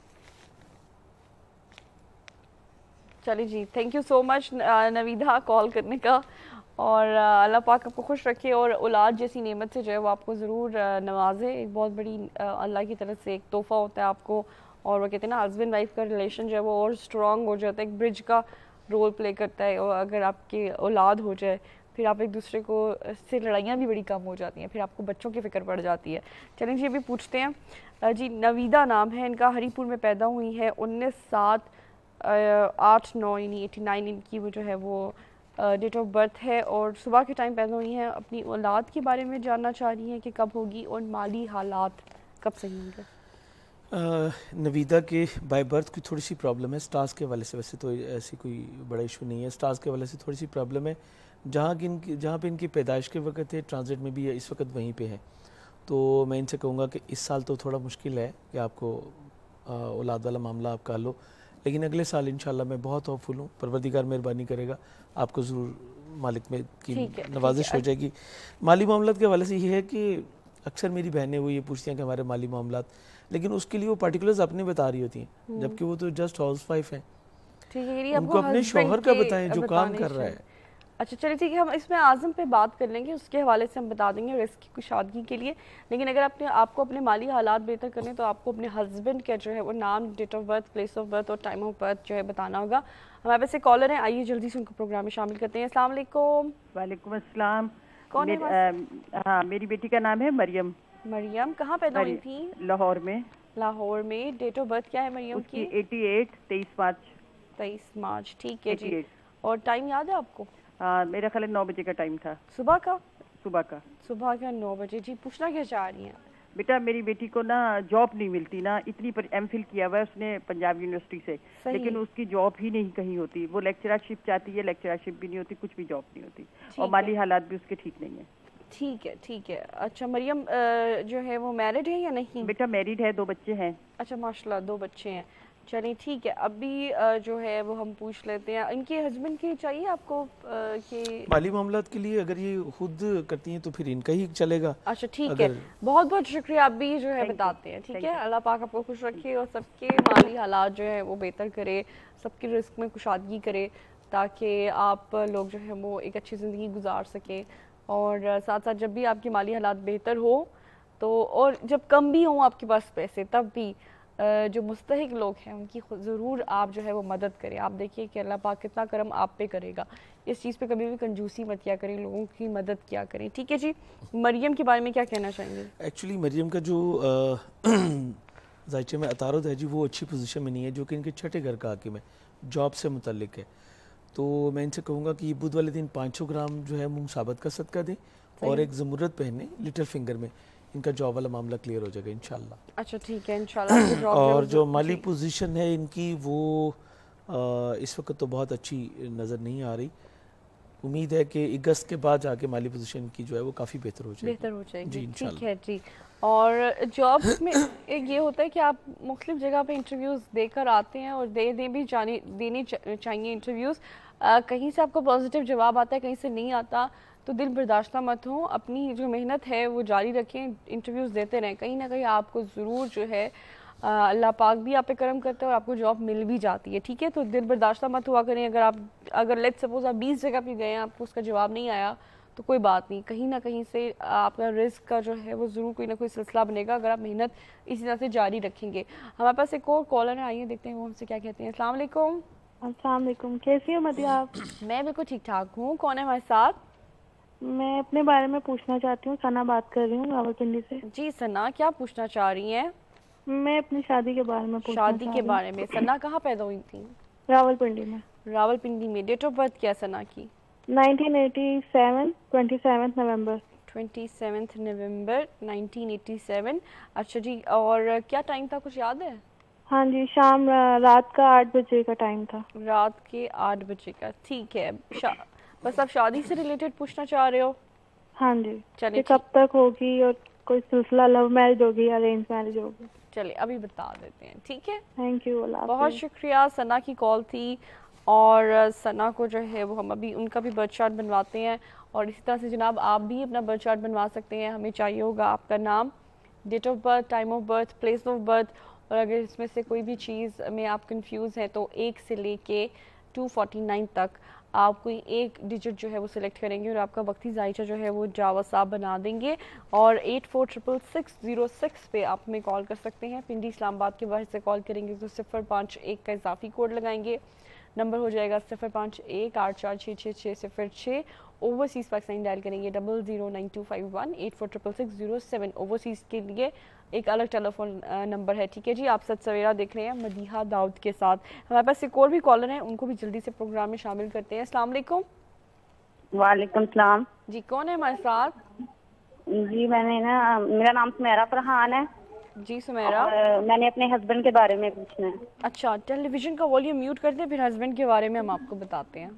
چلیے جی تھینک یو سو مچ نویدہ کال کرنے کا. اور اللہ پاک آپ کو خوش رکھے اور اولاد جیسی نعمت سے جو ہے وہ آپ کو ضرور نوازے. ایک بہت بڑی اللہ کی طرف سے ایک تحفہ ہوتا ہے آپ کو. اور وہ کہتے ہیں نا ہسبینڈ وائف کا ریلیشن جو ہے وہ اور اسٹرانگ ہو جاتا ہے, ایک برج کا رول پلے کرتا ہے. اور اگر آپ کی اولاد ہو جائے پھر آپ ایک دوسرے کو سے لڑائیاں بھی بڑی کم ہو جاتی ہیں, پھر آپ کو بچوں کی فکر پڑ جاتی ہے. چلیں جی ابھی پوچھتے ہیں. جی نویدہ نام ہے ان کا, ہری پور میں پیدا ہوئی ہے. انیس سات آٹھ نو یعنی ایٹی نائن ان کی وہ جو ہے وہ ڈیٹ آف برتھ ہے. اور صبح کے ٹائم پیدا ہوئی ہیں. اپنی اولاد کے بارے میں جاننا چاہ رہی ہیں کہ کب ہوگی اور مالی حالات کب صحیح ہوں گے. نویدہ کے بائی برتھ کی تھوڑی سی پرابلم ہے سٹارز کے حوالے سے. ویسے تو ایسی کوئی بڑا ایشو نہیں ہے, سٹارز کے حوالے سے تھوڑی سی پرابلم ہے. جہاں کی ان کی جہاں پہ ان کی پیدائش کے وقت ہے ٹرانزٹ میں بھی اس وقت وہیں پہ ہے. تو میں ان سے کہوں گا کہ اس سال تو تھوڑا مشکل ہے کہ آپ کو اولاد والا معاملہ آپ کا لو, لیکن اگلے سال انشاءاللہ میں بہت ہوپ فل ہوں. پروردگار مہربانی کرے گا آپ کو ضرور مالک میں کی نوازش ہو جائے گی. مالی معاملات کے حوالے سے یہ ہے کہ اکثر میری بہنیں وہ یہ پوچھتی ہیں کہ ہمارے مالی معاملات, لیکن اس کے لیے وہ پرٹیکولرز اپنے بتا رہی ہوتی ہیں جبکہ وہ تو جسٹ ہاؤس وائف ہیں. ان کو اپنے شوہر کا بتائیں جو کام کر رہا ہے. اچھا چلیے ٹھیک ہے, ہم اس میں اعظم پہ بات کر لیں گے, اس کے حوالے سے ہم بتا دیں گے رزق کی کشادگی کے لیے. لیکن اگر آپ نے آپ کو اپنے مالی حالات بہتر کرنے تو آپ کو اپنے ہسبینڈ کا جو ہے وہ نام, date of birth, place of birth اور ٹائم آف برتھ جو ہے بتانا ہوگا. ہمارے پاس ایک کالر ہیں, آئیے جلدی سے ان کو پروگرام میں شامل کرتے ہیں. السلام علیکم. وعلیکم السلام. کون ہے؟ ہاں میری بیٹی کا نام ہے مریم. مریم کہاں پیدا ہوئی تھی؟ لاہور میں. لاہور میں. ڈیٹ آف برتھ کیا ہے مریم کی؟ ایٹی ایٹ تیئیس مارچ. تیئیس مارچ. ٹھیک ہے جی. اور ٹائم یاد ہے آپ کو؟ میرا خیال ہے نو بجے کا ٹائم تھا. صبح کا؟ صبح کا. صبح کا نو بجے. جی پوچھنا کیا چاہ رہی ہیں؟ بیٹا میری بیٹی کو نا جاب نہیں ملتی نا, اتنی پر ایم فل کیا ہوا ہے اس نے پنجاب یونیورسٹی سے, لیکن اس کی جاب ہی نہیں کہیں ہوتی. وہ لیکچررشپ چاہتی ہے, لیکچررشپ بھی نہیں ہوتی, کچھ بھی جاب نہیں ہوتی, اور مالی حالات بھی اس کے ٹھیک نہیں ہیں. ٹھیک ہے ٹھیک ہے. اچھا مریم جو ہے وہ میرڈ ہے یا نہیں؟ بیٹا میریڈ ہے, دو بچے ہیں. اچھا ماشاءاللہ دو بچے ہیں. چلیے ٹھیک ہے. ابھی جو ہے وہ ہم پوچھ لیتے ہیں ان کے ہسبینڈ کی چاہیے آپ کو کہ مالی معاملات کے لیے اگر یہ خود کرتی ہیں تو پھر ان کا ہی چلے گا. اچھا ٹھیک ہے, بہت بہت شکریہ. آپ بھی جو ہے بتاتے ہیں. ٹھیک ہے, اللہ پاک آپ کو خوش رکھے اور سب کے مالی حالات جو ہے وہ بہتر کرے, سب کے رزق میں کشادگی کرے تاکہ آپ لوگ جو ہے وہ ایک اچھی زندگی گزار سکیں. اور ساتھ ساتھ جب بھی آپ کی مالی حالات بہتر ہو تو, اور جب کم بھی ہوں آپ کے پاس پیسے, تب بھی جو مستحق لوگ ہیں ان کی ضرور آپ جو ہے وہ مدد کریں. آپ دیکھیے کہ اللہ پاک کتنا کرم آپ پہ کرے گا. اس چیز پہ کبھی بھی کنجوسی مت کیا کریں, لوگوں کی مدد کیا کریں. ٹھیک ہے جی, مریم کے بارے میں کیا کہنا چاہیں گے؟ ایکچولی مریم کا جو ذائچے میں عطارد ہے جی, وہ اچھی پوزیشن میں نہیں ہے, جو کہ ان کے چھٹے گھر کا حاکم ہے, جاب سے متعلق ہے. تو میں ان سے کہوں گا کہ یہ بدھ والے دن پانچ سو گرام جو ہے مونگ ثابت کا صدقہ دیں اور ایک زمرد پہنے لٹل فنگر میں. ان کا جاب والا معاملہ کلیئر ہو جائے گا انشاءاللہ. اچھا ٹھیک ہے انشاءاللہ. اور جو مالی پوزیشن ہے ان کی, وہ اس وقت تو بہت اچھی نظر نہیں آ رہی. امید ہے کہ اگست کے بعد جا کے مالی پوزیشن کی جو ہے وہ کافی بہتر ہو جائے گی. بہتر ہو جائے گی. انشاءاللہ. ٹھیک ہے جی. اور جابس میں ایک یہ ہوتا ہے کہ آپ مختلف جگہ پہ انٹرویوز دے کر آتے ہیں اور دے دیں بھی جانی دینی چاہیے انٹرویوز. کہیں سے آپ کو پازیٹیو جواب آتا ہے, کہیں سے نہیں آتا, تو دل برداشتہ مت ہوں, اپنی جو محنت ہے وہ جاری رکھیں, انٹرویوز دیتے رہیں. کہیں نہ کہیں آپ کو ضرور جو ہے اللہ پاک بھی آپ پہ کرم کرتے ہیں اور آپ کو جاب مل بھی جاتی ہے. ٹھیک ہے, تو دل برداشتہ مت ہوا کریں. اگر آپ اگر لیٹ سپوز آپ بیس جگہ پہ گئے ہیں, آپ کو اس کا جواب نہیں آیا, تو کوئی بات نہیں, کہیں نہ کہیں سے آپ کا رزق کا جو ہے وہ ضرور کوئی نہ کوئی سلسلہ بنے گا اگر آپ محنت اسی طرح سے جاری رکھیں گے. ہمارے پاس ایک اور کالر ہے, آئیے دیکھتے ہیں وہ ہم سے کیا کہتے ہیں. السلام علیکم. السلام علیکم, کیسی ہو مدیہ آپ؟ میں بالکل ٹھیک ٹھاک ہوں. کون ہے ہمارے ساتھ؟ میں اپنے بارے میں پوچھنا چاہتی ہوں. ثنا بات کر رہی ہوں راولپنڈی سے. جی ثنا, کیا پوچھنا چاہ رہی ہیں؟ میں اپنی شادی کے بارے میں پوچھنا شادی کے بارے میں. ثنا کہاں پیدا ہوئی تھی؟ راولپنڈی میں. راولپنڈی میں. ڈیٹ آف برتھ کیا ثنا کی؟ Nineteen eighty seven, twenty seventh November. Twenty seventh November nineteen eighty seven. اچھا جی, اور کیا ٹائم تھا, کچھ یاد ہے؟ ہاں جی, شام رات کا آٹھ بجے کا ٹائم تھا. رات کے آٹھ بجے کا. ٹھیک ہے, بس آپ شادی سے ریلیٹڈ پوچھنا چاہ رہے ہو؟ ہاں جی. چلیے کب تک ہوگی اور کوئی سلسلہ لو میرج ہوگی یا ارینج میرج ہوگی؟ چلے ابھی بتا دیتے ہیں. ٹھیک ہے, تھینک یو. بہت شکریہ. ثنا کی کال تھی اور ثنا کو جو ہے وہ ہم ابھی ان کا بھی برتھ چارٹ بنواتے ہیں, اور اسی طرح سے جناب آپ بھی اپنا برتھ چارٹ بنوا سکتے ہیں. ہمیں چاہیے ہوگا آپ کا نام, date of birth, time of birth, place of birth, اور اگر اس میں سے کوئی بھی چیز میں آپ کنفیوز ہیں تو ایک سے لے کے ٹو فورٹی نائن تک آپ کوئی ایک ڈیجٹ جو ہے وہ سلیکٹ کریں گے اور آپ کا وقتی ذائچہ جو ہے وہ جاوا صاحب بنا دیں گے. اور eight four triple six zero six پہ آپ ہمیں کال کر سکتے ہیں. پنڈی اسلام آباد کے باہر سے کال کریں گے تو صفر پانچ ایک کا اضافی کوڈ لگائیں گے. نمبر ہو جائے گا صفر پانچ ایک آٹھ چار چھ چھ چھ صفر چھ. اوورسیز پاکستانی ڈائل کریں گے double zero nine two five one eight four triple six zero seven. Overseas کے لیے ایک الگ ٹیلی فون نمبر ہے. ٹھیک ہے جی, آپ سچ سویرا دیکھ رہے ہیں مدیحہ داؤد کے ساتھ. ہمارے پاس ایک اور بھی کالر ہیں, ان کو بھی جلدی سے پروگرام میں شامل کرتے ہیں. السلام علیکم. وعلیکم السلام. جی کون ہے ہمارے ساتھ؟ جی میں نے نا, میرا نام سمیرا فرحان ہے. جی سمیرا, میں نے اپنے ہسبینڈ کے بارے میں پوچھنا ہے. اچھا, ٹیلی ویژن کا والیوم میوٹ کر دیں, پھر ہسبینڈ کے بارے میں ہم آپ کو بتاتے ہیں.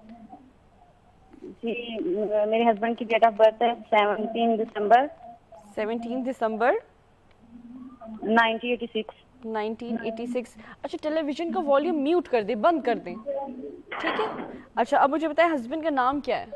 جی میرے ہسبینڈ کی ڈیٹ آف برتھ ہے seventeen December seventeen December nineteen eighty six. Nineteen eighty six. اچھا, ٹیلی ویژن کا والیوم میوٹ کر دیں, بند کر دیں. ٹھیک ہے. اچھا اب مجھے بتائیں ہسبینڈ کا نام کیا ہے؟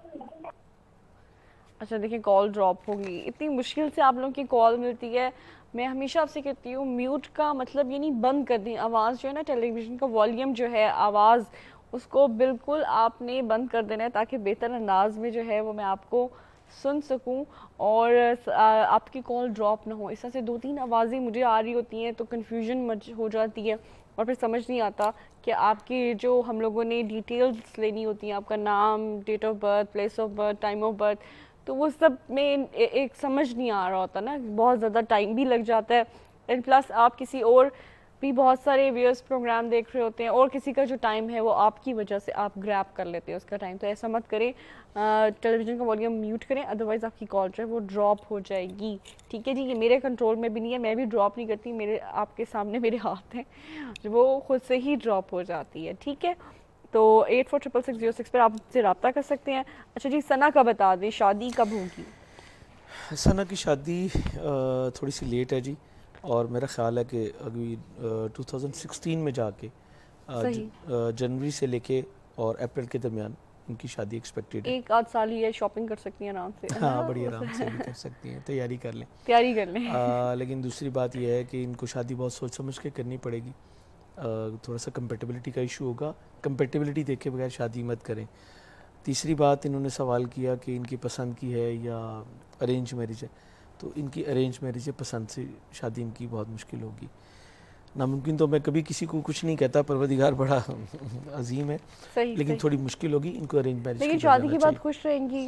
اچھا دیکھیں کال ڈراپ ہوگی, اتنی مشکل سے آپ لوگوں کی کال ملتی ہے. میں ہمیشہ آپ سے کہتی ہوں میوٹ کا مطلب یہ نہیں بند کر دیں, آواز جو ہے نا ٹیلی ویژن کا والیوم جو ہے آواز اس کو بالکل آپ نے بند کر دینا ہے تاکہ بہتر انداز میں جو ہے وہ میں آپ کو سن سکوں اور آپ کی کال ڈراپ نہ ہو. اس طرح سے دو تین آوازیں مجھے آ رہی ہوتی ہیں تو کنفیوژن ہو جاتی ہے اور پھر سمجھ نہیں آتا کہ آپ کی جو ہم لوگوں نے ڈیٹیلز لینی ہوتی ہیں, آپ کا نام, date of birth, place of birth, time of birth, تو وہ سب میں ایک سمجھ نہیں آ رہا ہوتا نا, بہت زیادہ ٹائم بھی لگ جاتا ہے. اینڈ پلس آپ کسی اور بھی بہت سارے ویئرس پروگرام دیکھ رہے ہوتے ہیں اور کسی کا جو ٹائم ہے وہ آپ کی وجہ سے آپ گریب کر لیتے ہیں اس کا ٹائم. تو ایسا مت کریں, ٹیلی ویژن کا والیوم میوٹ کریں, ادروائز آپ کی کال جو ہے وہ ڈراپ ہو جائے گی. ٹھیک ہے جی, یہ میرے کنٹرول میں بھی نہیں ہے, میں بھی ڈراپ نہیں کرتی, میرے آپ کے سامنے میرے ہاتھ ہیں, وہ خود سے ہی ڈراپ ہو جاتی ہے. ٹھیک ہے, تو eight four triple six zero six پر آپ سے رابطہ کر سکتے ہیں. اچھا جی, ثنا کا بتا دیں شادی کب ہوگی؟ ثنا کی شادی تھوڑی سی لیٹ ہے جی, اور میرا خیال ہے کہ ابھی ٹو تھاؤزنڈ سکسٹین میں جا کے جنوری سے لے کے اور اپریل کے درمیان ان کی شادی ایکسپیکٹڈ ہے. ایک آدھ سال ہی ہے, شاپنگ کر سکتی ہیں آرام سے. ہاں بڑی آرام سے بھی کر سکتی ہیں, تیاری کر لیں تیاری کر لیں. لیکن دوسری بات یہ ہے کہ ان کو شادی بہت سوچ سمجھ کے کرنی پڑے گی, تھوڑا سا کمپیٹیبلٹی کا ایشو ہوگا, کمپیٹیبلٹی دیکھے بغیر شادی مت کریں. تیسری بات انہوں نے سوال کیا کہ ان کی پسند کی ہے یا ارینج میرج ہے, تو ان کی ارینج میرج ہے, پسند سے شادی ان کی بہت مشکل ہوگی. नामुमकिन तो मैं कभी किसी को कुछ नहीं कहता, परवरदिगार बड़ा अजीम है, सही, लेकिन सही। थोड़ी मुश्किल होगी इनको अरेंज मैरिज। लेकिन शादी के बाद खुश रहेंगी?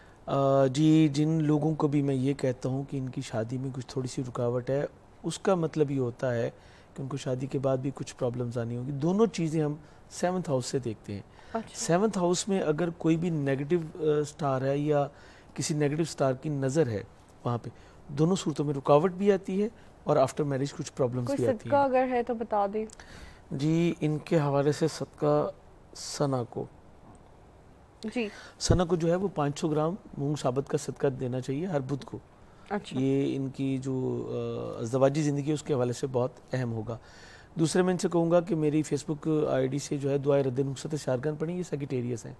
जी, जिन लोगों को भी मैं ये कहता हूँ कि इनकी शादी में कुछ थोड़ी सी रुकावट है, उसका मतलब ये होता है कि उनको शादी के बाद भी कुछ प्रॉब्लम्स आनी होगी। दोनों चीज़ें हम सेवन्थ हाउस से देखते हैं। अच्छा। सेवन्थ हाउस में अगर कोई भी नेगेटिव स्टार है या किसी नेगेटिव स्टार की नज़र है, वहाँ पे दोनों सूरतों में रुकावट भी आती है और आफ्टर मैरिज कुछ प्रॉब्लम्स भी आती है। अगर है तो बता दें जी। इनके हवाले से सदका सना को जी सना को जो है वो पाँच सौ ग्राम मूंग साबत का सदका देना चाहिए हर बुध को। अच्छा। ये इनकी जो ज़वाजी ज़िंदगी है उसके हवाले से बहुत अहम होगा। दूसरे मैं इनसे कहूँगा कि मेरी फेसबुक आईडी से जो है दुआए रद्द नुक्सत शारगन पढ़ी, ये सेक्रेटेरियस हैं,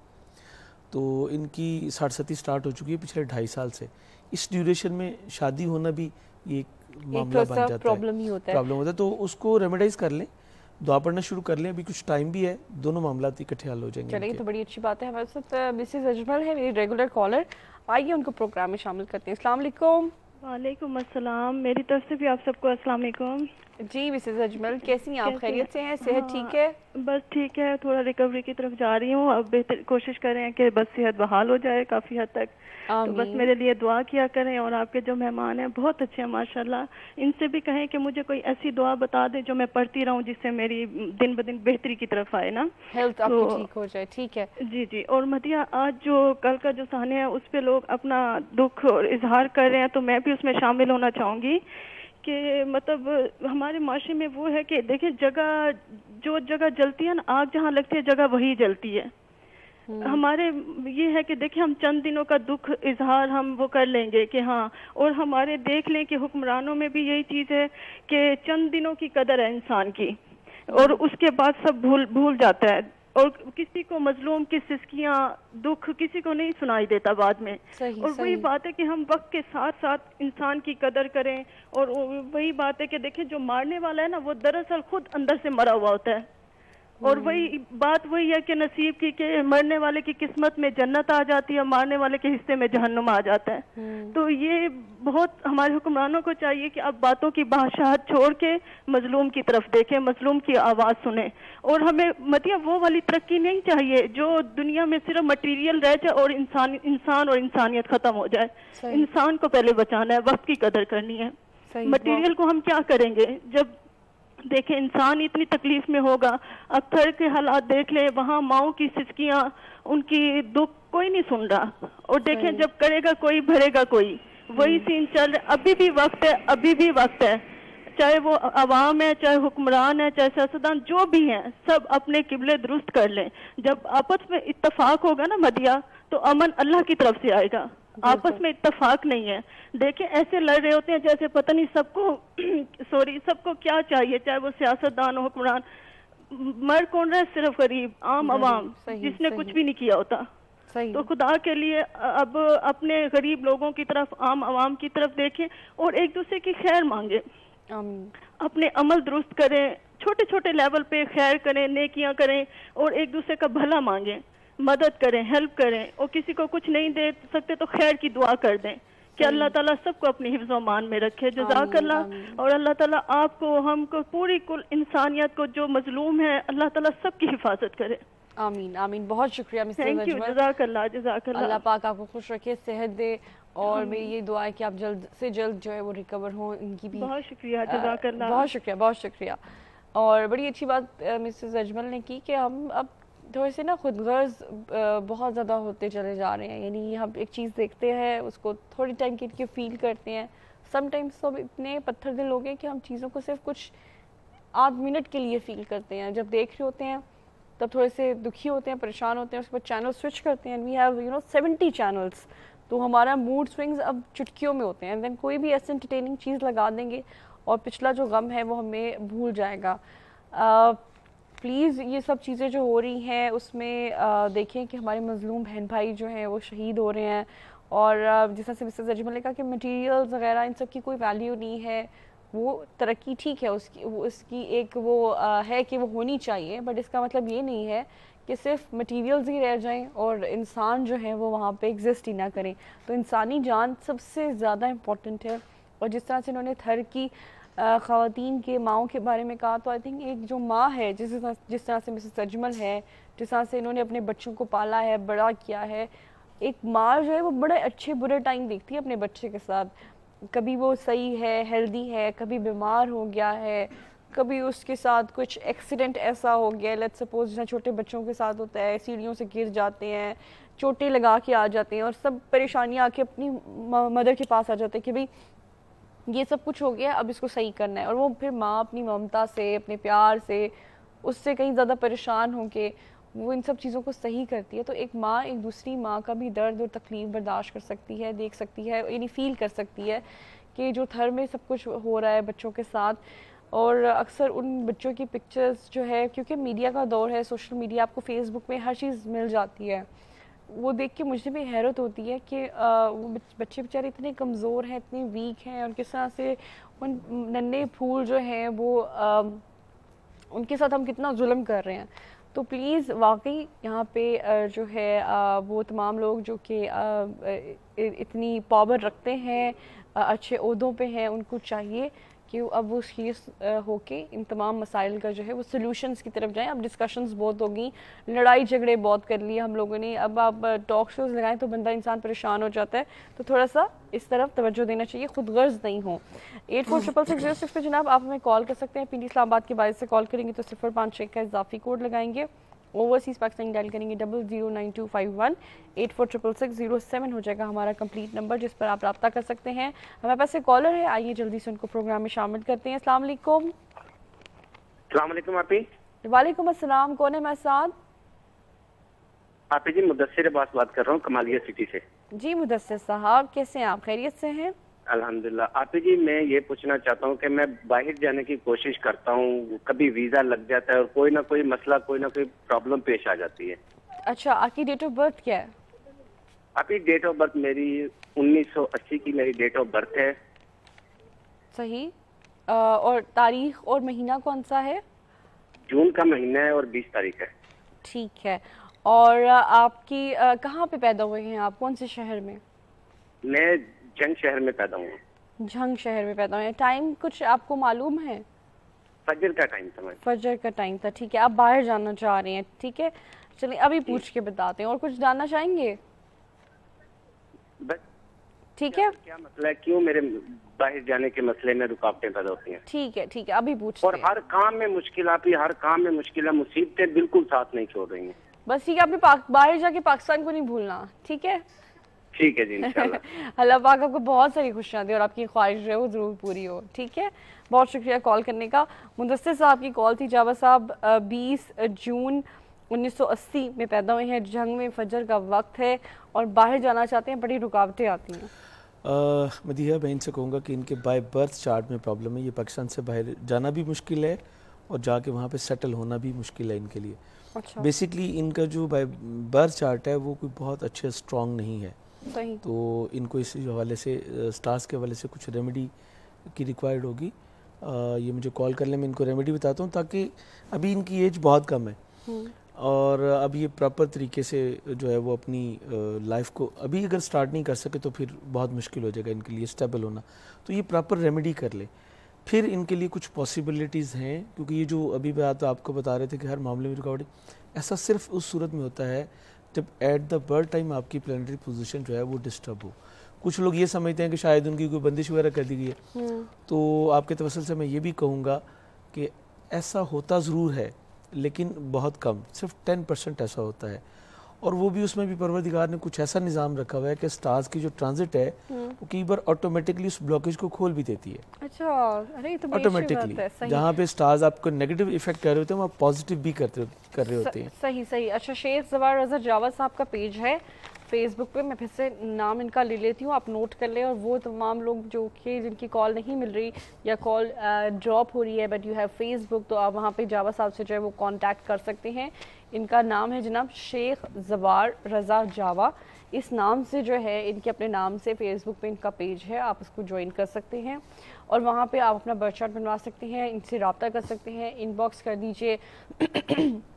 तो इनकी साठ सती स्टार्ट हो चुकी है पिछले ढाई साल से। इस ड्यूरेशन में शादी होना भी ये एक मामला बन जाता है, प्रॉब्लम ही होता है, प्रॉब्लम होता है। तो उसको रेमेडाइज कर लें, दुआ पढ़ना शुरू कर लें, अभी कुछ टाइम भी है, दोनों मामला इकट्ठे हल हो जाएंगे। चलिए, तो बड़ी अच्छी बात है। हमारे साथ मिसेस अजमल है, मेरी रेगुलर कॉलर, आइए उनको प्रोग्राम में शामिल करते हैं। अस्सलाम वालेकुम। वालेकुम अस्सलाम, मेरी तरफ से भी आप सबको अस्सलाम वालेकुम। जी मिसेस अजमल, कैसी हैं आप? खैरियत से हैं? सेहत हाँ, ठीक है? बस ठीक है, थोड़ा रिकवरी की तरफ जा रही हूँ। अब बेहतर कोशिश कर रहे हैं कि बस सेहत बहाल हो जाए काफ़ी हद तक। तो बस मेरे लिए दुआ किया करें। और आपके जो मेहमान हैं बहुत अच्छे हैं माशाल्लाह, इनसे भी कहें कि मुझे कोई ऐसी दुआ बता दें जो मैं पढ़ती रहूं, जिससे मेरी दिन ब दिन बेहतरी की तरफ आए ना, हेल्थ आपकी ठीक हो जाए। ठीक है जी जी। और मदिया, आज जो कल का जो सहने है उस पे लोग अपना दुख और इजहार कर रहे हैं, तो मैं भी उसमें शामिल होना चाहूँगी कि मतलब हमारे माशरे में वो है कि देखिए, जगह जो जगह जलती है ना, आग जहाँ लगती है जगह वही जलती है। हमारे ये है कि देखिए, हम चंद दिनों का दुख इजहार हम वो कर लेंगे कि हाँ, और हमारे देख लें कि हुक्मरानों में भी यही चीज़ है कि चंद दिनों की कदर है इंसान की, और उसके बाद सब भूल भूल जाता है, और किसी को मजलूम की सिसकियाँ दुख किसी को नहीं सुनाई देता बाद में। सही, और वही बात है कि हम वक्त के साथ साथ इंसान की कदर करें। और वही बात है कि देखिए, जो मारने वाला है ना, वो दरअसल खुद अंदर से मरा हुआ होता है। और वही बात वही है कि नसीब की कि मरने वाले की किस्मत में जन्नत आ जाती है, मारने वाले के हिस्से में जहन्नुम आ जाता है। तो ये बहुत हमारे हुक्मरानों को चाहिए कि अब बातों की बादशाहत छोड़ के मजलूम की तरफ देखें, मजलूम की आवाज़ सुने। और हमें मतलब वो वाली तरक्की नहीं चाहिए जो दुनिया में सिर्फ मटीरियल रह जाए और इंसान इंसान और इंसानियत खत्म हो जाए। इंसान को पहले बचाना है, वक्त की कदर करनी है। मटीरियल को हम क्या करेंगे जब देखें इंसान इतनी तकलीफ में होगा। अक्सर के हालात देख लें, वहाँ माओ की सिसकियाँ, उनकी दुख कोई नहीं सुन रहा। और देखें, जब करेगा कोई भरेगा कोई, वही सीन चल रहा। अभी भी वक्त है, अभी भी वक्त है, चाहे वो अवाम है, चाहे हुक्मरान है, चाहे सियासतदान, जो भी हैं, सब अपने किबले दुरुस्त कर लें। जब आपस में इत्तफाक होगा ना मदिया, तो अमन अल्लाह की तरफ से आएगा। आपस में इत्तफाक नहीं है। देखें, ऐसे लड़ रहे होते हैं जैसे पता नहीं सबको सॉरी सबको क्या चाहिए, चाहे वो सियासतदान हो, हुक्मरान। मर कौन रहा है? सिर्फ गरीब आम आवाम, जिसने कुछ भी नहीं किया होता। तो खुदा के लिए अब अपने गरीब लोगों की तरफ, आम आवाम की तरफ देखें और एक दूसरे की खैर मांगे, अपने अमल दुरुस्त करें, छोटे छोटे लेवल पे खैर करें, नेकियां करें और एक दूसरे का भला मांगें, मदद करें, हेल्प करें। और किसी को कुछ नहीं दे सकते तो खैर की दुआ कर दें कि अल्लाह ताला सबको अपनी हिफ्ज़ व मान में रखे। जज़ाकल्लाह। और अल्लाह ताला आपको, हमको, पूरी कुल इंसानियत को जो मजलूम है, अल्लाह ताला सबकी हिफाजत करे। आमीन आमीन। बहुत शुक्रिया मिसेस अजमल। Thank you. जज़ाकल्लाह जज़ाकल्लाह। अल्लाह पाक आपको खुश रखे, सेहत दे, और मेरी ये दुआ है कि आप जल्द से जल्द जो है वो रिकवर हों। इनकी भी बहुत शुक्रिया। जज़ाकल्लाह। बहुत शुक्रिया, बहुत शुक्रिया। और बड़ी अच्छी बात मिसेस अजमल ने की कि हम अब थोड़े से ना खुद गर्ज बहुत ज़्यादा होते चले जा रहे हैं। यानी हम एक चीज़ देखते हैं, उसको थोड़ी टाइम के लिए फील करते हैं। समटाइम्स तो इतने पत्थर दिल लोग हैं कि हम चीज़ों को सिर्फ कुछ आध मिनट के लिए फील करते हैं। जब देख रहे होते हैं तब थोड़े से दुखी होते हैं, परेशान होते हैं, उसके बाद चैनल स्विच करते हैं। We have you know seventy channels, तो हमारा मूड स्विंग्स अब चुटकियों में होते हैं। देन कोई भी ऐसे एंटरटेनिंग चीज़ लगा देंगे और पिछला जो गम है वो हमें भूल जाएगा। प्लीज़ ये सब चीज़ें जो हो रही हैं उसमें आ, देखें कि हमारे मजलूम बहन भाई जो हैं वो शहीद हो रहे हैं। और जिस तरह से मिसेस अजमल ने कहा कि मटीरियल्स वगैरह इन सब की कोई वैल्यू नहीं है, वो तरक्की ठीक है, उसकी वो उसकी एक वो आ, है कि वो होनी चाहिए, बट इसका मतलब ये नहीं है कि सिर्फ मटीरियल्स ही रह जाएं और इंसान जो है वो वहाँ पे एग्जिस्ट ही ना करें। तो इंसानी जान सबसे ज़्यादा इम्पॉर्टेंट है। और जिस तरह से इन्होंने थर की خواتین کے ماؤں کے بارے میں کہا تو آئی تھنک ایک جو ماں ہے جس طرح جس طرح سے مسز اجمل ہے، جس طرح سے انہوں نے اپنے بچوں کو پالا ہے، بڑا کیا ہے، ایک ماں جو ہے وہ بڑے اچھے برے ٹائم دیکھتی ہے اپنے بچے کے ساتھ. کبھی وہ صحیح ہے، ہیلدی ہے، کبھی بیمار ہو گیا ہے، کبھی اس کے ساتھ کچھ ایکسیڈنٹ ایسا ہو گیا، لیٹ سپوز جہاں چھوٹے بچوں کے ساتھ ہوتا ہے، سیڑھیوں سے گر جاتے ہیں، چوٹیں لگا کے آ جاتے ہیں اور سب پریشانیاں آ کے اپنی مدر کے پاس آ جاتے ہیں کہ بھئی یہ سب کچھ ہو گیا، اب اس کو صحیح کرنا ہے. اور وہ پھر ماں اپنی ممتا سے، اپنے پیار سے، اس سے کہیں زیادہ پریشان ہو کے وہ ان سب چیزوں کو صحیح کرتی ہے. تو ایک ماں ایک دوسری ماں کا بھی درد اور تکلیف برداشت کر سکتی ہے، دیکھ سکتی ہے، یعنی فیل کر سکتی ہے کہ جو تھر میں سب کچھ ہو رہا ہے بچوں کے ساتھ. اور اکثر ان بچوں کی پکچرز جو ہے، کیونکہ میڈیا کا دور ہے، سوشل میڈیا، آپ کو فیس بک میں ہر چیز مل جاتی ہے، وہ دیکھ کے مجھے بھی حیرت ہوتی ہے کہ وہ بچے بیچارے اتنے کمزور ہیں، اتنے ویک ہیں، اور کس طرح سے ان ننھے پھول جو ہیں وہ ان کے ساتھ ہم کتنا ظلم کر رہے ہیں. تو پلیز واقعی یہاں پہ جو ہے وہ تمام لوگ جو کہ اتنی پاور رکھتے ہیں، اچھے عہدوں پہ ہیں، ان کو چاہیے کہ اب وہ سیریس ہو کے ان تمام مسائل کا جو ہے وہ سلوشنز کی طرف جائیں. اب ڈسکشنز بہت ہوگی، لڑائی جھگڑے بہت کر لیے ہم لوگوں نے، اب آپ ٹاک شوز لگائیں تو بندہ انسان پریشان ہو جاتا ہے. تو تھوڑا سا اس طرف توجہ دینا چاہیے، خود غرض نہیں ہو. Eight four triple six zero six پہ جناب آپ ہمیں کال کر سکتے ہیں. پنڈی اسلام آباد کے باعث سے کال کریں گے تو صفر پانچ چھ کا اضافی کوڈ لگائیں گے. اوورسیز پاکستان ڈائل کریں گے double zero nine two five one eight four triple six zero seven ہو جائے گا ہمارا کمپلیٹ نمبر جس پر آپ رابطہ کر سکتے ہیں. ہمارے پاس ایک کالر ہے، آئیے جلدی سے ان کو پروگرام میں شامل کرتے ہیں. السلام علیکم. السلام علیکم آپی. وعلیکم السلام. کون ہے میرے ساتھ؟ آپی جی مدثر عباس بات کر رہا ہوں کمالیہ سٹی سے. جی مدثر صاحب، کیسے ہیں آپ؟ خیریت سے ہیں؟ الحمدللہ. آپی جی میں یہ پوچھنا چاہتا ہوں کہ میں باہر جانے کی کوشش کرتا ہوں، کبھی ویزا لگ جاتا ہے اور کوئی نہ کوئی مسئلہ، کوئی نہ کوئی پرابلم پیش آ جاتی ہے. اچھا، آپ کی ڈیٹ آف برتھ کیا ہے؟ آپی ڈیٹ آف برتھ میری انیس سو اسی کی میری ڈیٹ آف برتھ ہے. صحیح. اور تاریخ اور مہینہ کون سا ہے؟ جون کا مہینہ ہے اور بیس تاریخ ہے. ٹھیک ہے. اور آپ کی کہاں پہ پیدا ہوئے ہیں آپ؟ کون سے شہر میں؟ میں جنگ شہر میں پیدا ہوں. جنگ شہر میں پیدا ہوئے ہیں. ٹائم کچھ آپ کو معلوم ہے؟ فجر کا ٹائم تھا. فجر کا ٹائم تھا. ٹھیک ہے. آپ باہر جانا چاہ رہے ہیں. ٹھیک ہے، چلیں ابھی پوچھ کے بتاتے ہیں. اور کچھ جاننا چاہیں گے؟ بس ٹھیک ہے. کیا مسئلہ ہے، کیوں میرے باہر جانے کے مسئلے میں رکاوٹیں پیدا ہوتی ہیں؟ ٹھیک ہے ٹھیک ہے ابھی پوچھتے اور ہیں. ہر کام میں مشکل، آپ ہر کام میں مشکل ہے، مصیبتیں بالکل ساتھ نہیں چھوڑ رہی ہیں. بس ٹھیک ہے، آپ نے باہر جا کے پاکستان کو نہیں بھولنا. ٹھیک ہے ٹھیک ہے جی انشاءاللہ. اللہ پاک آپ کو بہت ساری خوشیاں دے اور آپ کی خواہش جو ہے وہ ضرور پوری ہو. ٹھیک ہے، بہت شکریہ کال کرنے کا. مدثر صاحب کی کال تھی. جاوا صاحب بیس جون انیس سو اسی میں پیدا ہوئے ہیں. جنگ میں فجر کا وقت ہے اور باہر جانا چاہتے ہیں، بڑی رکاوٹیں آتی ہیں. مدیحہ میں ان سے کہوں گا کہ ان کے بائی برتھ چارٹ میں پرابلم ہے. یہ پاکستان سے باہر جانا بھی مشکل ہے اور جا کے وہاں پہ سیٹل ہونا بھی مشکل ہے ان کے لیے. بیسکلی ان کا جو بائی برتھ چارٹ ہے وہ کوئی بہت اچھے اسٹرانگ نہیں ہے. تو ان کو اس حوالے سے سٹارز کے حوالے سے کچھ ریمیڈی کی ریکوائرڈ ہوگی. یہ مجھے کال کر لیں، میں ان کو ریمیڈی بتاتا ہوں، تاکہ ابھی ان کی ایج بہت کم ہے اور اب یہ پراپر طریقے سے جو ہے وہ اپنی لائف کو ابھی اگر سٹارٹ نہیں کر سکے تو پھر بہت مشکل ہو جائے گا ان کے لیے اسٹیبل ہونا. تو یہ پراپر ریمیڈی کر لیں. پھر ان کے لیے کچھ پاسبلٹیز ہیں، کیونکہ یہ جو ابھی بات آپ کو بتا رہے تھے کہ ہر معاملے میں رکاوٹ، ایسا صرف اس صورت میں ہوتا ہے جب ایٹ دا برتھ ٹائم آپ کی پلانٹری پوزیشن جو ہے وہ ڈسٹرب ہو. کچھ لوگ یہ سمجھتے ہیں کہ شاید ان کی کوئی بندش وغیرہ کر دی گئی ہے. تو آپ کے توسل سے میں یہ بھی کہوں گا کہ ایسا ہوتا ضرور ہے لیکن بہت کم، صرف ٹین پرسنٹ ایسا ہوتا ہے. اور وہ بھی اس میں بھی پروردگار نے کچھ ایسا نظام رکھا ہوا ہے کہ سٹارز کی جو ٹرانزٹ ہے وہ کئی بار آٹومیٹکلی اس بلاکیج کو کھول بھی دیتی ہے. اچھا، ارے یہ تو آٹومیٹکلی جہاں پہ سٹارز آپ کو نیگیٹو ایفیکٹ کر رہے ہوتے ہیں وہاں پازیٹیو بھی کر رہے ہوتے ہیں. صحیح صحیح. اچھا، شیخ زوار رضا جاوا صاحب کا پیج ہے فیس بک پہ، میں پھر سے نام ان کا لے لیتی ہوں، آپ نوٹ کر لیں. اور وہ تمام لوگ جو کہ جن کی کال نہیں مل رہی یا کال ڈراپ ہو رہی ہے but you have Facebook, تو آپ وہاں پہ جاوا صاحب سے جو ہے وہ کانٹیکٹ کر سکتے ہیں. ان کا نام ہے جناب شیخ زوار رضا جاوا. اس نام سے جو ہے ان کے اپنے نام سے فیس بک پہ ان کا پیج ہے، آپ اس کو جوائن کر سکتے ہیں اور وہاں پہ آپ اپنا برتھ چارٹ بنوا سکتے ہیں، ان سے رابطہ کر سکتے ہیں. ان باکس کر دیجئے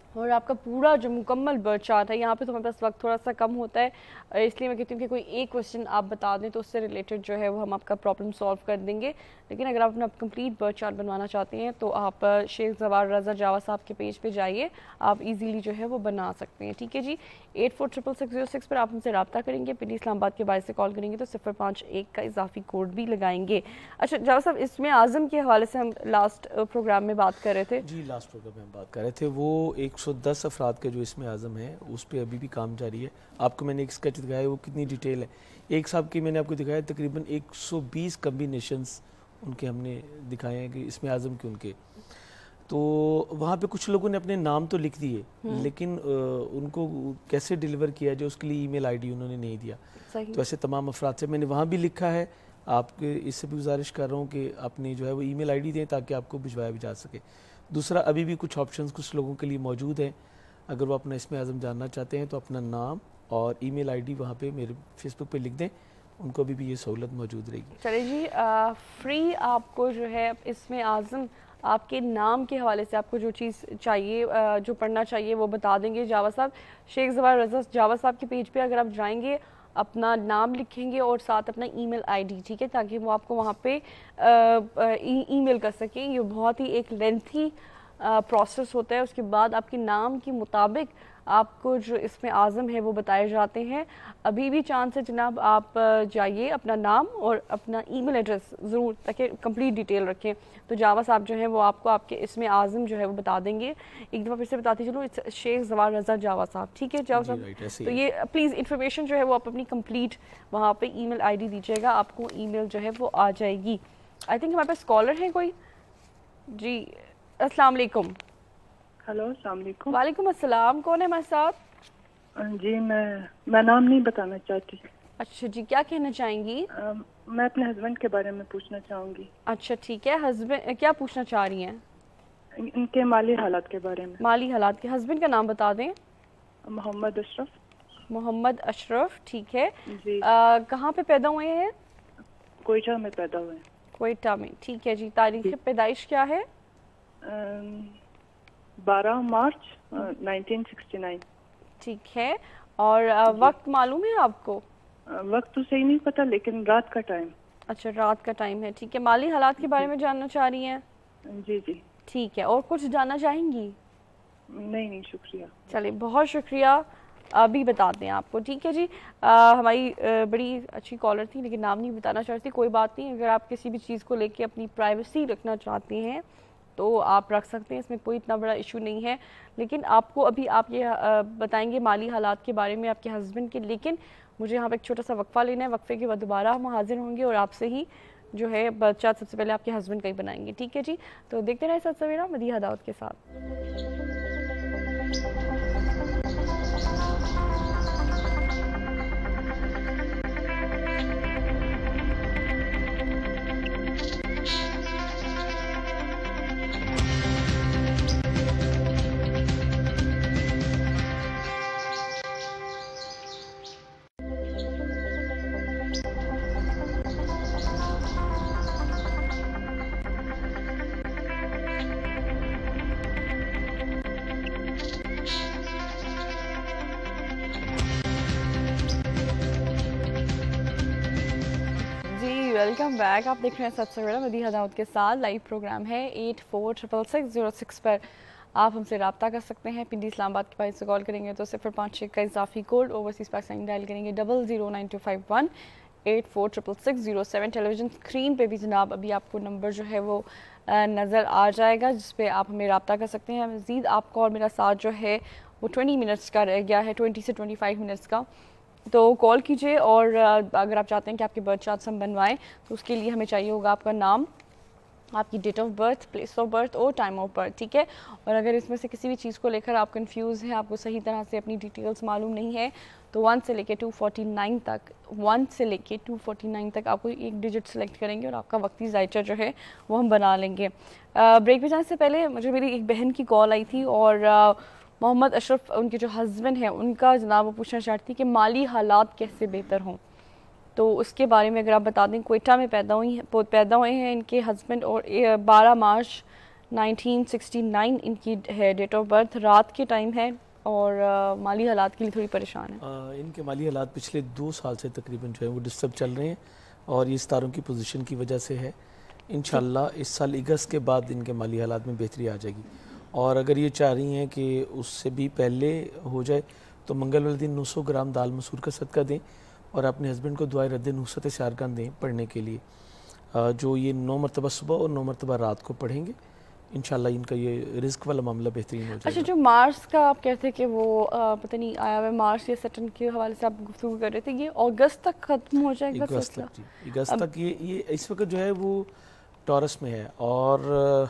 اور آپ کا پورا جو مکمل برتھ چارٹ ہے. یہاں پہ تو ہمارے پاس وقت تھوڑا سا کم ہوتا ہے، اس لیے میں کہتی ہوں کہ کوئی ایک کوشچن آپ بتا دیں تو اس سے ریلیٹڈ جو ہے وہ ہم آپ کا پرابلم سالو کر دیں گے. لیکن اگر آپ اپنا کمپلیٹ برتھ چارٹ بنوانا چاہتے ہیں تو آپ شیخ زوار رضا جاوا صاحب کے پیج پہ جائیے، آپ ایزیلی جو ہے وہ بنا سکتے ہیں. ٹھیک ہے جی، eight four triple six zero six پر آپ ہم سے رابطہ کریں گے. پنڈی اسلام آباد کے باعث سے کال کریں گے تو صفر پانچ ایک کا اضافی کوڈ بھی لگائیں گے. اچھا جاوا صاحب، اس میں اعظم کے حوالے سے ہم لاسٹ پروگرام میں بات کر رہے تھے. جی لاسٹ پروگرام میں ہم بات کر رہے تھے، وہ ایک سو دس افراد کا جو اس میں اعظم ہے اس پہ ابھی بھی کام جاری ہے. آپ کو میں نے ایک اسکیچ دکھایا ہے، وہ کتنی ڈیٹیل ہے. ایک صاحب کی میں نے آپ کو دکھایا تقریباً ایک سو بیس کمبینیشنز ان کے ہم نے دکھائے ہیں کہ اس میں اعظم کے ان کے. تو وہاں پہ کچھ لوگوں نے اپنے نام تو لکھ دیے لیکن ان کو کیسے ڈیلیور کیا جو اس کے لیے ای میل آئی ڈی انہوں نے نہیں دیا. تو ایسے تمام افراد سے میں نے وہاں بھی لکھا ہے. آپ کے اس سے بھی گزارش کر رہا ہوں کہ آپ نے جو ہے وہ ای میل آئی ڈی دیں تاکہ آپ کو بھجوایا بھی جا سکے. دوسرا، ابھی بھی کچھ آپشنز کچھ لوگوں کے لیے موجود ہیں. اگر وہ اپنا اس میں اعظم جاننا چاہتے ہیں تو اپنا نام اور ای میل آئی ڈی وہاں پہ میرے فیس بک پہ لکھ دیں، ان کو ابھی بھی یہ سہولت موجود رہے گی. چلے جی، فری آپ کو جو ہے اس میں اعظم آپ کے نام کے حوالے سے آپ کو جو چیز چاہیے، جو پڑھنا چاہیے وہ بتا دیں گے جاوا صاحب. شیخ زوار رضا جاوا صاحب کے پیج پہ اگر آپ جائیں گے، اپنا نام لکھیں گے اور ساتھ اپنا ای میل آئی ڈی، ٹھیک ہے، تاکہ وہ آپ کو وہاں پہ ای میل کر سکیں. یہ بہت ہی ایک لینتھی پروسیس ہوتا ہے. اس کے بعد آپ کے نام کے مطابق آپ کو جو اس میں اعظم ہے وہ بتائے جاتے ہیں. ابھی بھی چانس ہے جناب، آپ جائیے، اپنا نام اور اپنا ای میل ایڈریس ضرور، تاکہ کمپلیٹ ڈیٹیل رکھیں. تو جاوا صاحب جو ہے وہ آپ کو آپ کے اس میں اعظم جو ہے وہ بتا دیں گے. ایک دفعہ پھر سے بتاتی چلوں، شیخ زوار رضا جاوا صاحب. ٹھیک ہے جاوا صاحب، تو یہ پلیز انفارمیشن جو ہے وہ آپ اپنی کمپلیٹ وہاں پہ ای میل آئی ڈی دیجیے گا، آپ کو ای میل جو ہے وہ آ جائے گی. آئی تھنک ہمارے پاس کالر ہیں کوئی. جی السلام علیکم. ہلو السلام علیکم. وعلیکم السلام، کون ہے ہمارے ساتھ؟ جی میں میں نام نہیں بتانا چاہتی. اچھا جی، کیا کہنا چاہیں گی؟ میں اپنے ہسبینڈ کے بارے میں پوچھنا چاہوں گی. اچھا ٹھیک ہے، ہسبینڈ کیا پوچھنا چاہ رہی ہیں؟ ان کے مالی حالات کے بارے میں. مالی حالات کے. ہسبینڈ کا نام بتا دیں. محمد اشرف. محمد اشرف، ٹھیک ہے. جی. کہاں پہ پیدا ہوئے ہیں؟ کوئٹہ میں پیدا ہوئے ہیں. کوئٹہ میں، ٹھیک ہے جی. تاریخ پیدائش کیا ہے؟ بارہ مارچ نائنٹین سکسٹی نائن. ٹھیک ہے. اور وقت معلوم ہے آپ کو؟ وقت تو صحیح نہیں پتا لیکن رات کا ٹائم. اچھا رات کا ٹائم ہے، ٹھیک ہے. مالی حالات کے بارے میں جاننا چاہ رہی ہیں؟ جی جی ٹھیک ہے. اور کچھ جاننا چاہیں گی؟ نہیں نہیں شکریہ. چلیں بہت شکریہ، ابھی بتاتے ہیں آپ کو. ٹھیک ہے جی. ہماری بڑی اچھی کالر تھی لیکن نام نہیں بتانا چاہتی. کوئی بات نہیں، اگر آپ کسی بھی چیز کو لے کے اپنی پرائیویسی رکھنا چاہتے ہیں تو آپ رکھ سکتے ہیں، اس میں کوئی اتنا بڑا ایشو نہیں ہے. لیکن آپ کو ابھی آپ یہ بتائیں گے مالی حالات کے بارے میں آپ کے ہسبینڈ کے. لیکن مجھے یہاں پہ ایک چھوٹا سا وقفہ لینا ہے. وقفے کے بعد دوبارہ ہم حاضر ہوں گے اور آپ سے ہی جو ہے بچہ سب سے پہلے آپ کے ہسبینڈ کا ہی بنائیں گے. ٹھیک ہے جی. تو دیکھتے رہے ساتھ سویرا مدیحہ داؤد کے ساتھ. Welcome back. آپ دیکھ رہے ہیں سات سویرا مدیحہ داؤد کے ساتھ. لائیو پروگرام ہے eight four triple six zero six پر آپ ہم سے رابطہ کر سکتے ہیں. پنڈی اسلام آباد کے پاس سے کال کریں گے تو صفر پانچ چھ کا اضافی کوڈ. اوورسیز پاکستان ڈائل کریں گے double zero nine two five one eight four triple six zero seven. Television screen پہ بھی جناب ابھی آپ کو نمبر جو ہے وہ نظر آ جائے گا جس پہ آپ ہمیں رابطہ کر سکتے ہیں. مزید آپ کا اور میرا ساتھ جو ہے وہ ٹوئنٹی منٹس کا رہ گیا ہے، ٹوئنٹی سے ٹوئنٹی فائیو منٹس کا. تو کال کیجئے اور اگر آپ چاہتے ہیں کہ آپ کے برتھ چارٹس ہم بنوائیں تو اس کے لیے ہمیں چاہیے ہوگا آپ کا نام، آپ کی date of birth, place of birth اور ٹائم آف برتھ. ٹھیک ہے. اور اگر اس میں سے کسی بھی چیز کو لے کر آپ کنفیوز ہیں، آپ کو صحیح طرح سے اپنی ڈیٹیلز معلوم نہیں ہے تو ون سے لے کے ٹو فورٹی نائن تک ون سے لے کے ٹو فورٹی نائن تک آپ کو ایک ڈیجٹ سلیکٹ کریں گے اور آپ کا وقتی ذائچہ جو ہے وہ ہم بنا لیں گے. بریک پہ جانے سے پہلے مجھے میری ایک بہن کی کال آئی تھی اور محمد اشرف ان کے جو ہسبینڈ ہیں ان کا جناب وہ پوچھنا چاہتی تھی کہ مالی حالات کیسے بہتر ہوں. تو اس کے بارے میں اگر آپ بتا دیں. کوئٹہ میں پیدا ہوئی پیدا ہوئے ہیں ان کے ہسبینڈ اور بارہ مارچ نائنٹین سکسٹی نائن ان کی ہے ڈیٹ آف برتھ. رات کے ٹائم ہے اور مالی حالات کے لیے تھوڑی پریشان ہے. ان کے مالی حالات پچھلے دو سال سے تقریباً جو ہے وہ ڈسٹرب چل رہے ہیں اور یہ ستاروں کی پوزیشن کی وجہ سے ہے. انشاءاللہ اس سال اگست کے بعد ان کے مالی حالات میں بہتری آ جائے گی, اور اگر یہ چاہ رہی ہیں کہ اس سے بھی پہلے ہو جائے تو منگل والے دن نو سو گرام دال مسور کا صدقہ دیں اور اپنے ہسبینڈ کو دعائے رد نحوست سیارگان دیں پڑھنے کے لیے, جو یہ نو مرتبہ صبح اور نو مرتبہ رات کو پڑھیں گے. انشاءاللہ ان کا یہ رزق والا معاملہ بہترین ہو جائے گا. اچھا, جو مارس کا آپ کہتے ہیں کہ وہ پتہ نہیں آیا ہوا مارس یا سیٹرن کے حوالے سے آپ گفتگو کر رہے تھے, یہ اگست تک ختم ہو جائے گا؟ اگست تک جی, اگست تک. یہ یہ اس وقت جو ہے وہ ٹورس میں ہے اور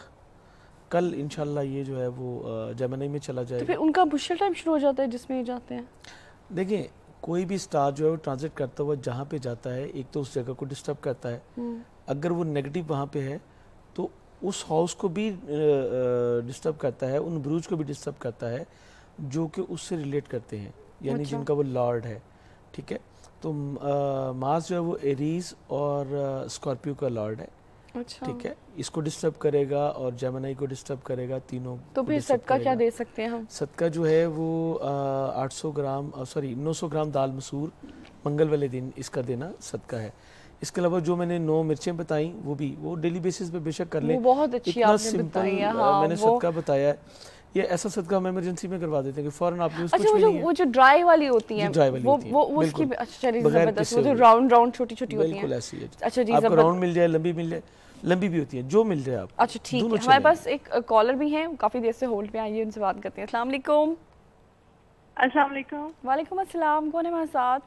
کل انشاءاللہ یہ جو ہے وہ جیمنی میں چلا جائے گا. تو پھر ان کا مشکل ٹائم شروع ہو جاتا ہے جس میں یہ جاتے ہیں؟ دیکھیں, کوئی بھی سٹار جو ہے وہ ٹرانزٹ کرتا ہوا جہاں پہ جاتا ہے ایک تو اس جگہ کو ڈسٹرب کرتا ہے, اگر وہ نیگیٹو وہاں پہ ہے تو اس ہاؤس کو بھی ڈسٹرب کرتا ہے, ان بروج کو بھی ڈسٹرب کرتا ہے جو کہ اس سے ریلیٹ کرتے ہیں, یعنی جن کا وہ لارڈ ہے. ٹھیک ہے, تو مارس جو ہے وہ ایریز اور اسکارپیو کا لارڈ ہے. ٹھیک ہے, اس کو ڈسٹرب کرے گا اور جیمنائی کو ڈسٹرب کرے گا, تینوں. تو پھر صدقہ کیا دے سکتے ہیں ہم؟ صدقہ جو ہے وہ آٹھ سو گرام سوری نو سو گرام دال مسور منگل والے دن اس کا دینا صدقہ ہے. اس کے علاوہ جو میں نے نو مرچیں بتائیں وہ بھی وہ ڈیلی بیسس پہ بے شک کر لیں. وہ بہت اچھی آپ نے بتائی ہے. میں نے صدقہ بتایا ہے, یہ ایسا صدقہ ہم ایمرجنسی میں کروا دیتے ہیں کہ فوراً آپ نے اس اچھا وہ جو ڈرائی والی ہوتی ہیں وہ اس کی اچھا زبردست, وہ جو راؤنڈ راؤنڈ چھوٹی چھوٹی ہوتی ہیں. بالکل ایسی ہے. اچھا جی, آپ کو راؤنڈ مل جائے, لمبی مل جائے, لمبی بھی ہوتی ہیں, جو مل جائے آپ. اچھا ٹھیک ہے, ہمارے پاس ایک کالر بھی ہیں, کافی دیر سے ہولڈ پہ آئیے, ان سے بات کرتے ہیں. السلام علیکم. السلام علیکم. وعلیکم السلام. کون ہے ہمارے ساتھ؟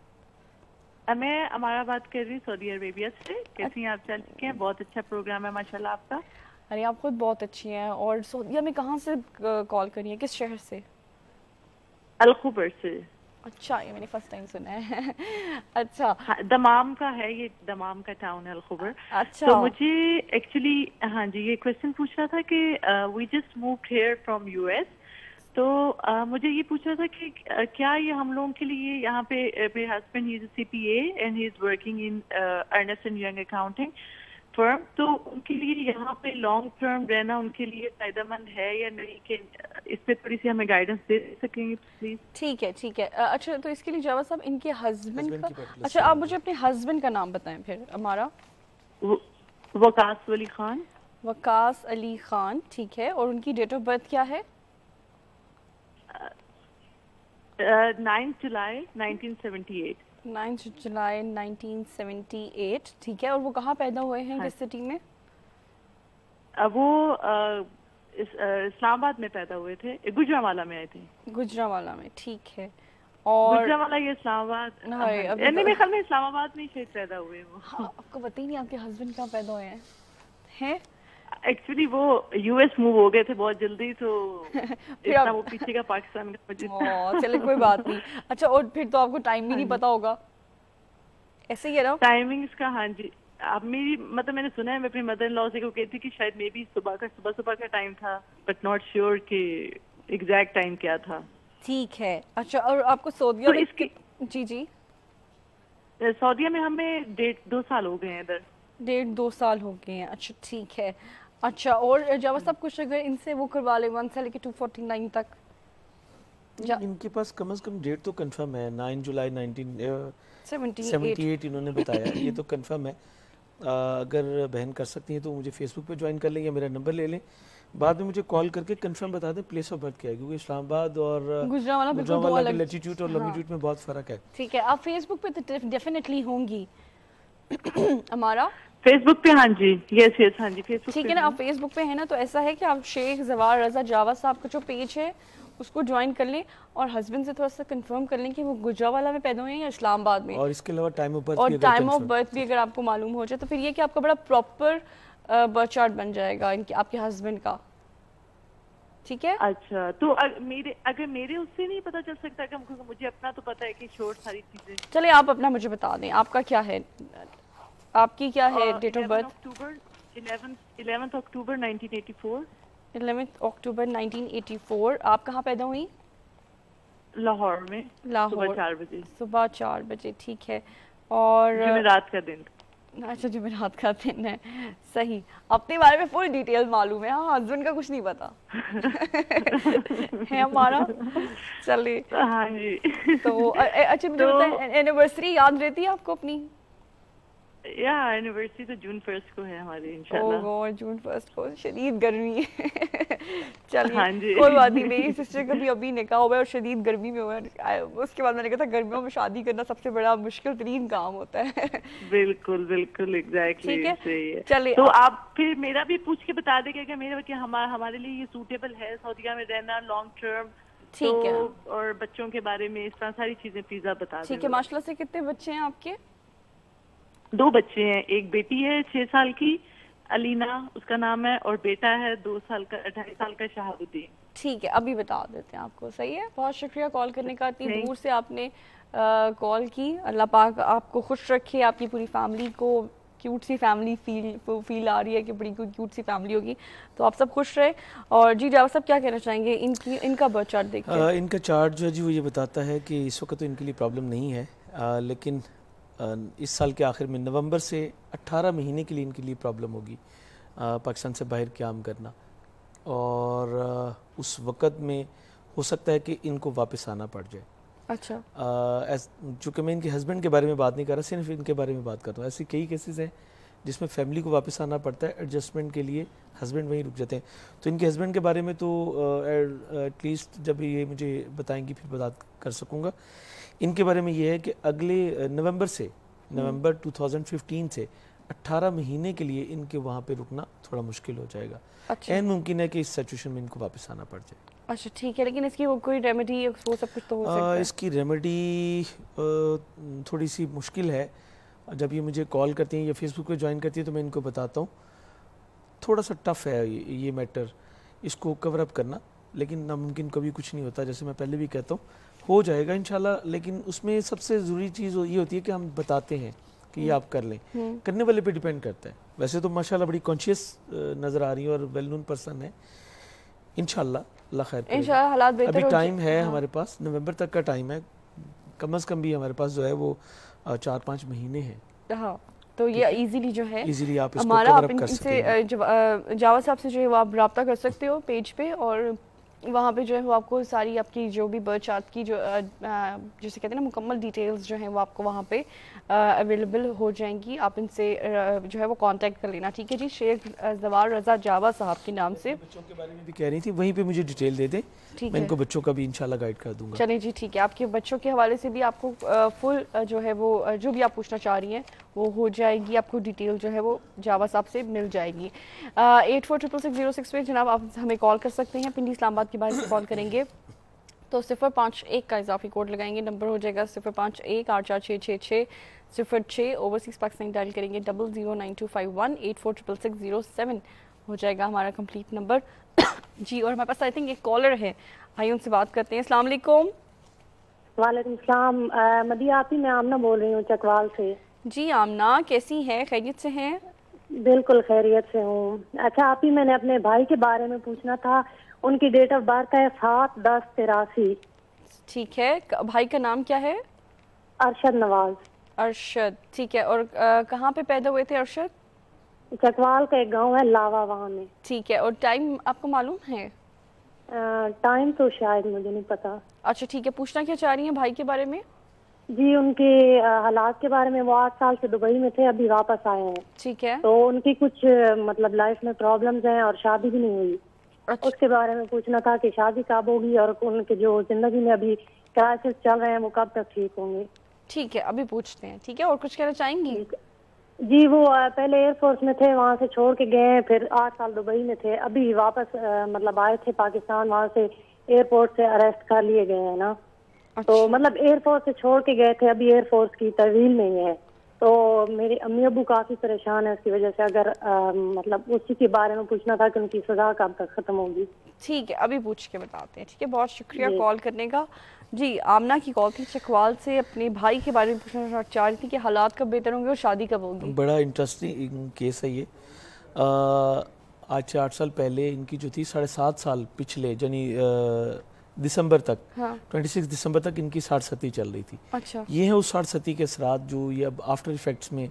میں ہمارا بات کر رہی ہوں سعودی عربیہ سے. کیسی ہیں آپ؟ چل چکے ہیں, بہت اچھا پروگرام ہے ماشاءاللہ آپ کا. ارے آپ خود بہت اچھی ہیں. اور سعودیہ میں کہاں سے کال کری ہیں, کس شہر سے؟ الخبر سے. اچھا, یہ میں نے فرسٹ ٹائم سنا ہے. اچھا, دمام کا ہے, یہ دمام کا ٹاؤن ہے الخبر. اچھا, تو مجھے ایکچولی ہاں جی یہ کوشچن پوچھنا تھا کہ we just moved here from U S, تو مجھے یہ پوچھنا تھا کہ کیا یہ ہم لوگوں کے لیے یہاں پہ میرے husband he is C P A and he is working in Ernst and Young accounting firm, تو ان کے لیے یہاں پہ لانگ ٹرم رہنا ان کے لیے فائدہ مند ہے یا نہیں, کہ اس پہ تھوڑی سی ہمیں گائیڈنس دے سکیں گے پلیز؟ ٹھیک ہے ٹھیک ہے. اچھا, تو اس کے لیے جاوید صاحب ان کے ہسبینڈ کا, اچھا آپ مجھے اپنے ہسبینڈ کا نام بتائیں پھر. ہمارا وقاص علی خان. وقاص علی خان, ٹھیک ہے. اور ان کی ڈیٹ آف برتھ کیا ہے؟ Ninth July nineteen seventy eight. Ninth July nineteen seventy eight, ٹھیک ہے. اور وہ کہاں پیدا ہوئے ہیں, کس سٹی میں؟ وہ اسلام آباد میں پیدا ہوئے تھے, گجرانوالہ میں آئے تھے. گجرانوالہ میں, ٹھیک ہے. اور گجرانوالہ یہ اسلام آباد نہیں, میرے خیال میں اسلام آباد میں شاید پیدا ہوئے وہ. آپ کو پتہ ہی نہیں آپ کے ہسبینڈ کہاں پیدا ہوئے ہیں؟ ایکچولی وہ یو ایس موو ہو گئے تھے بہت جلدی, تو اتنا وہ پیچھے کا پاکستان کا مجھے. چلے کوئی بات نہیں. اچھا, اور پھر تو آپ کو ٹائم بھی نہیں پتا ہوگا, ایسے ہی ہے نا ٹائمنگز کا؟ ہاں جی, اب میری مطلب میں نے سنا ہے, میں اپنی مدر ان لا سے کو کہتی کہ شاید مے بی صبح کا صبح صبح کا ٹائم تھا, بٹ ناٹ شیور کہ ایگزیکٹ ٹائم کیا تھا. ٹھیک ہے. اچھا, اور آپ کو سعودیہ میں اس کی جی جی سعودیہ میں ہمیں ڈیڑھ دو سال ہو گئے ہیں ادھر. ڈیڑھ دو سال ہو گئے ہیں. اچھا ٹھیک ہے. اچھا, اور جاوید صاحب کچھ اگر ان سے وہ کروا لے ون سے لے کے ٹو فورٹی نائن تک, ان کے پاس کم از کم ڈیٹ تو کنفرم ہے, nine July nineteen seventy eight انہوں نے بتایا, یہ تو کنفرم ہے. اگر بہن کر سکتی ہیں تو مجھے فیس بک پہ جوائن کر لیں یا میرا نمبر لے لیں, بعد میں مجھے کال کر کے کنفرم بتا دیں پلیس آف برتھ کیا ہے, کیونکہ اسلام آباد اور گجرانوالہ کے لیٹیٹیوڈ اور لانگیٹیوڈ میں بہت فرق ہے. ٹھیک ہے. آپ فیس بک پہ تو ڈیفینیٹلی ہوں گی ہمارا فیس بک پہ؟ ہاں جی, یس یس, ہاں جی فیس بک. ٹھیک ہے نا, آپ فیس بک پہ ہیں نا, تو ایسا ہے کہ آپ شیخ زوار رضا جاوید صاحب کا جو پیج ہے اس کو جوائن کر لیں اور ہسبینڈ سے تھوڑا سا کنفرم کر لیں کہ وہ گجرانوالہ میں پیدا ہوئے ہیں یا اسلام آباد میں. اور اس کے علاوہ ٹائم آف برتھ اور ٹائم آف برتھ بھی اگر آپ کو معلوم ہو جائے تو پھر یہ کہ آپ کا بڑا پراپر برتھ چارٹ بن جائے گا آپ کے ہسبینڈ کا. ٹھیک ہے. اچھا, تو میرے اگر میرے اس سے نہیں پتا چل سکتا کہ مجھے اپنا تو پتا ہے کہ شورٹ ساری چیزیں. چلے آپ اپنا مجھے بتا دیں, آپ کا کیا ہے, آپ کی کیا ہے date of birth? Eleventh October nineteen eighty four. Eleventh October nineteen eighty four. آپ کہاں پیدا ہوئی؟ لاہور میں. لاہور, صبح چار بجے. صبح چار بجے, ٹھیک ہے. اور رات کا دن. اچھا جمعرات کا دن ہے, صحیح. اپنے بارے میں فل ڈیٹیل معلوم ہے, ہاں ہسبینڈ کا کچھ نہیں پتا ہے ہمارا. چلیے ہاں جی. تو اچھا مجھے بتائیں اینیورسری یاد رہتی ہے آپ کو اپنی؟ یا اینیورسری تو جون فرسٹ کو ہے ہماری انشاءاللہ. اوہ جون فرسٹ کو, شدید گرمی ہے. چلیے کوئی بات نہیں, میری سسٹر کا بھی ابھی نکاح ہوا ہے اور شدید گرمی میں ہوا ہے. اس کے بعد میں نے کہا تھا گرمیوں میں شادی کرنا سب سے بڑا مشکل ترین کام ہوتا ہے. بالکل بالکل ایگزیکٹلی صحیح ہے. چلیے تو آپ پھر میرا بھی پوچھ کے بتا دیں کہ میرا کہ ہمارے لیے یہ سوٹیبل ہے سعودیہ میں رہنا لانگ ٹرم, ٹھیک ہے, اور بچوں کے بارے میں اس طرح ساری چیزیں فیضا بتا دیں. ٹھیک ہے. ماشاء اللہ سے کتنے بچے ہیں آپ کے؟ دو بچے ہیں, ایک بیٹی ہے چھ سال کی علینا اس کا نام ہے, اور بیٹا ہے دو سال کا ڈھائی سال کا شہاب الدین. ٹھیک ہے ابھی بتا دیتے ہیں آپ کو. صحیح ہے, بہت شکریہ کال کرنے کا, اتنی دور سے آپ نے کال کی. اللہ پاک آپ کو خوش رکھے, آپ کی پوری فیملی کو کیوٹ سی فیملی فیل فیل آ رہی ہے کہ بڑی کیوٹ سی فیملی ہوگی, تو آپ سب خوش رہے. اور جی جاوید صاحب کیا کہنا چاہیں گے ان کی ان کا برتھ چارٹ دیکھ کے؟ ان کا چارٹ جو ہے جی وہ یہ بتاتا ہے کہ اس وقت تو ان کے لیے پرابلم نہیں ہے, لیکن اس سال کے آخر میں نومبر سے اٹھارہ مہینے کے لیے ان کے لیے پرابلم ہوگی پاکستان سے باہر قیام کرنا, اور اس وقت میں ہو سکتا ہے کہ ان کو واپس آنا پڑ جائے. اچھا, چونکہ میں ان کے ہسبینڈ کے بارے میں بات نہیں کر رہا, صرف ان کے بارے میں بات کرتا ہوں. ایسی کئی کیسز ہیں جس میں فیملی کو واپس آنا پڑتا ہے ایڈجسٹمنٹ کے لیے, ہسبینڈ وہیں رک جاتے ہیں. تو ان کے ہسبینڈ کے بارے میں تو ایٹ لیسٹ جب یہ مجھے بتائیں گی پھر بات کر سکوں گا. ان کے بارے میں یہ ہے کہ اگلے نومبر سے نومبر دو ہزار پندرہ سے اٹھارہ مہینے کے لیے ان کے وہاں پہ رکنا تھوڑا مشکل ہو جائے گا. این ممکن ہے کہ اس سچویشن میں ان کو واپس آنا پڑ جائے. اچھا ٹھیک ہے, لیکن اس کی کوئی ریمیڈی وہ سب کچھ تو ہو سکتا ہے؟ اس کی ریمیڈی تھوڑی سی مشکل ہے. جب یہ مجھے کال کرتی ہیں یا فیس بک پہ جوائن کرتی ہیں تو میں ان کو بتاتا ہوں, تھوڑا سا ٹف ہے یہ میٹر اس کو کور اپ کرنا, لیکن ناممکن کبھی کچھ نہیں ہوتا. جیسے میں پہلے بھی کہتا ہوں ہو جائے گا انشاءاللہ, لیکن اس میں سب سے ضروری چیز یہ ہوتی ہے کہ ہم بتاتے ہیں کہ یہ آپ کر لیں. کرنے والے پہ ڈیپینڈ کرتا ہے. ویسے تو ماشاءاللہ بڑی کانشیس نظر آ رہی ہے اور ویل نون پرسن ہے. انشاءاللہ اللہ خیر کرے. انشاءاللہ حالات بہتر ہو ابھی ٹائم ہے ہمارے پاس, نومبر تک کا ٹائم ہے, کم از کم بھی ہمارے پاس جو ہے وہ چار پانچ مہینے ہیں. ہاں تو یہ ایزیلی جو ہے ایزیلی آپ اس کو ہمارا کور اپ کر سکتے ہیں. جاوید صاحب سے جو ہے وہ آپ رابطہ کر سکتے ہو پیج پہ, اور وہاں پہ جو ہے وہ آپ کو ساری آپ کی جو بھی برتھ چارٹ کی جو جسے کہتے ہیں نا مکمل ڈیٹیلز جو ہیں وہ آپ کو وہاں پہ اویلیبل ہو جائیں گی. آپ ان سے جو ہے وہ کانٹیکٹ کر لینا. ٹھیک ہے جی, شیخ زوار رضا جاوا صاحب کے نام سے. بچوں کے بارے میں بھی کہہ رہی تھی, وہیں پہ مجھے ڈیٹیل دے دیں, میں ان کو بچوں کا بھی انشاءاللہ گائیڈ کر دوں گا. چلیں جی ٹھیک ہے, آپ کے بچوں کے حوالے سے بھی آپ کو فل جو ہے وہ جو بھی آپ پوچھنا چاہ رہی ہیں وہ ہو جائے گی. آپ کو ڈیٹیل جو ہے وہ جاوا صاحب سے مل جائے گی. Eight four triple six zero six پہ جناب آپ ہمیں کال کر سکتے ہیں. پنڈی اسلام آباد کے بعد سے کال کریں گے تو صفر پانچ ایک کا اضافی کوڈ لگائیں گے, نمبر ہو جائے گا صفر پانچ ایک آٹھ چار چھ چھ چھ صفر چھ. اوورسیز پاکستان ڈائل کریں گے double zero nine two five one eight four triple six zero seven ہو جائے گا ہمارا کمپلیٹ نمبر. جی, اور ہمارے پاس آئی تھنک ایک کالر ہے, آئیے ان سے بات کرتے ہیں. السلام علیکم. وعلیکم السلام. مدیہ آپی, میں آمنہ بول رہی ہوں چکوال سے. جی آمنہ, کیسی ہیں, خیریت سے ہیں؟ بالکل خیریت سے ہوں. اچھا آپی, میں نے اپنے بھائی کے بارے میں پوچھنا تھا. ان کی ڈیٹ آف برتھ ہے سات دس تراسی. ٹھیک ہے, بھائی کا نام کیا ہے؟ ارشد نواز. ارشد, ٹھیک ہے. اور کہاں پہ پیدا ہوئے تھے ارشد؟ چکوال کا ایک گاؤں ہے لاوا, وہاں میں. ٹھیک ہے, اور ٹائم آپ کو معلوم ہے؟ ٹائم تو شاید مجھے نہیں پتا. اچھا ٹھیک ہے, پوچھنا کیا چاہ رہی ہیں بھائی کے بارے میں؟ جی, ان کے حالات کے بارے میں. وہ آٹھ سال سے دبئی میں تھے, ابھی واپس آئے ہیں. ٹھیک ہے. تو ان کی کچھ مطلب لائف میں پرابلمز ہیں اور شادی بھی نہیں ہوئی. اس کے بارے میں پوچھنا تھا کہ شادی کب ہوگی اور ان کے جو زندگی میں ابھی کرائسس چل رہے ہیں وہ کب تک ٹھیک ہوں گے. ٹھیک ہے, ابھی پوچھتے ہیں. ٹھیک ہے, اور کچھ کہنا چاہیں گی؟ جی, وہ پہلے ایئر فورس میں تھے, وہاں سے چھوڑ کے گئے ہیں, پھر آٹھ سال دبئی میں تھے, ابھی واپس مطلب آئے تھے پاکستان, وہاں سے ایئرپورٹ سے اریسٹ کر لیے گئے ہیں نا. تو مطلب ایئر فورس سے چھوڑ کے گئے تھے, ابھی ایئر فورس کی تحویل میں ہی ہے. تو میرے امی ابو کافی پریشان ہیں اس کی وجہ سے. اگر مطلب اسی کے بارے میں پوچھنا تھا کہ ان کی سزا کب تک ختم ہوگی. ٹھیک ہے, ابھی پوچھ کے بتاتے ہیں. ٹھیک ہے, بہت شکریہ کال کرنے کا. جی, آمنہ کی کال تھی چکوال سے, اپنے بھائی کے بارے میں پوچھنا چاہ رہی تھی کہ حالات کب بہتر ہوں گے اور شادی کب ہوگی. بڑا انٹرسٹنگ کیس ہے یہ. آج سے آٹھ سال پہلے ان کی جو تھی ساڑھے سات سال پچھلے یعنی دسمبر تک ٹوئنٹی سکس دسمبر تک ان کی ساٹھ ستی چل رہی تھی. اچھا, یہ ہیں اس ساٹھ ستی کے اثرات جو یہ اب آفٹر ایفیکٹس میں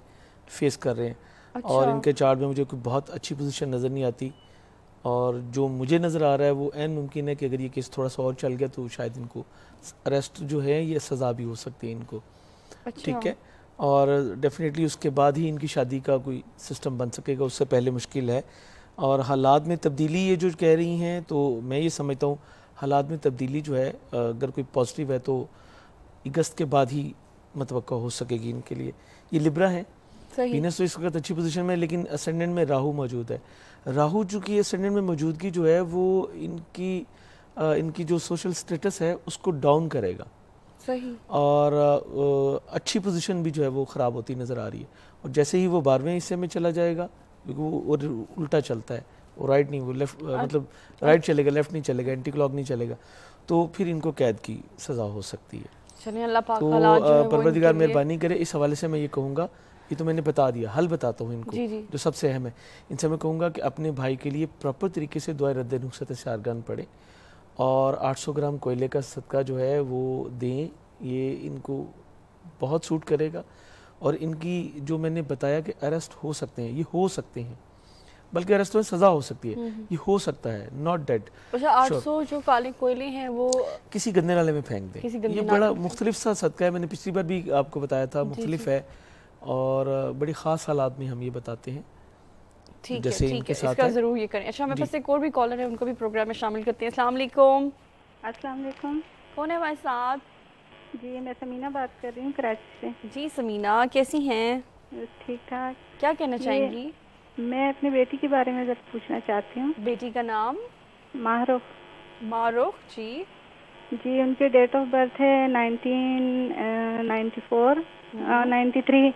فیس کر رہے ہیں. اچھا. اور ان کے چارٹ میں مجھے کوئی بہت اچھی پوزیشن نظر نہیں آتی, اور جو مجھے نظر آ رہا ہے وہ عین ممکن ہے کہ اگر یہ کیس تھوڑا سا اور چل گیا تو شاید ان کو اریسٹ جو ہے یہ سزا بھی ہو سکتی ہے ان کو. ٹھیک ہے, اور ڈیفینیٹلی اس کے بعد ہی ان کی شادی کا کوئی سسٹم بن سکے گا, اس سے پہلے مشکل ہے. اور حالات میں تبدیلی یہ جو کہہ رہی ہیں تو میں یہ سمجھتا ہوں حالات میں تبدیلی جو ہے اگر کوئی پازیٹیو ہے تو اگست کے بعد ہی متوقع ہو سکے گی ان کے لیے. یہ لبرا ہیں, وینس تو اس وقت اچھی پوزیشن میں, لیکن اسینڈنٹ میں راہو موجود ہے. راہو چونکہ اسینڈنٹ میں موجودگی جو ہے وہ ان کی ان کی جو سوشل سٹیٹس ہے اس کو ڈاؤن کرے گا. صحیح. اور اچھی پوزیشن بھی جو ہے وہ خراب ہوتی نظر آ رہی ہے. اور جیسے ہی وہ بارہویں حصے میں چلا جائے گا, کیونکہ وہ الٹا چلتا ہے, وہ رائٹ نہیں, وہ لیفٹ مطلب رائٹ چلے گا, لیفٹ نہیں چلے گا, اینٹی کلاک نہیں چلے گا, تو پھر ان کو قید کی سزا ہو سکتی ہے. چلیے اللہ پاک تو پروردگار مہربانی کرے. اس حوالے سے میں یہ کہوں گا, یہ تو میں نے بتا دیا, حل بتاتا ہوں ان کو جو سب سے اہم ہے. ان سے میں کہوں گا کہ اپنے بھائی کے لیے پراپر طریقے سے دعائے رد نحوست شارگان پڑھیں, اور آٹھ سو گرام کوئلے کا صدقہ جو ہے وہ دیں. یہ ان کو بہت سوٹ کرے گا. اور ان کی جو میں نے بتایا کہ اریسٹ ہو سکتے ہیں, یہ ہو سکتے ہیں, بلکہ اریسٹ میں سزا ہو سکتی ہے, یہ ہو سکتا ہے, ناٹ ڈیڈ. اچھا, آٹھ سو جو کالے کوئلے ہیں وہ کسی گندے نالے میں پھینک دیں. یہ بڑا مختلف سا صدقہ ہے, میں نے پچھلی بار بھی آپ کو بتایا تھا, مختلف ہے اور بڑی خاص حالات میں ہم یہ بتاتے ہیں. ٹھیک ہے, ٹھیک ہے, اس کا ضرور یہ کریں. اچھا, میرے پاس ایک اور بھی کالر ہے, ان کو بھی پروگرام میں شامل کرتے ہیں. السلام علیکم. السلام علیکم. کون ہے ہمارے ساتھ؟ جی میں سمینہ بات کر رہی ہوں کراچی سے. جی سمینہ, کیسی ہیں؟ ٹھیک ٹھاک. کیا کہنا چاہیں گی؟ میں اپنی بیٹی کے بارے میں ذرا پوچھنا چاہتی ہوں. بیٹی کا نام؟ ماہرخ. ماہرخ, جی. جی ان کے ڈیٹ آف برتھ ہے nineteen ninety four ninety three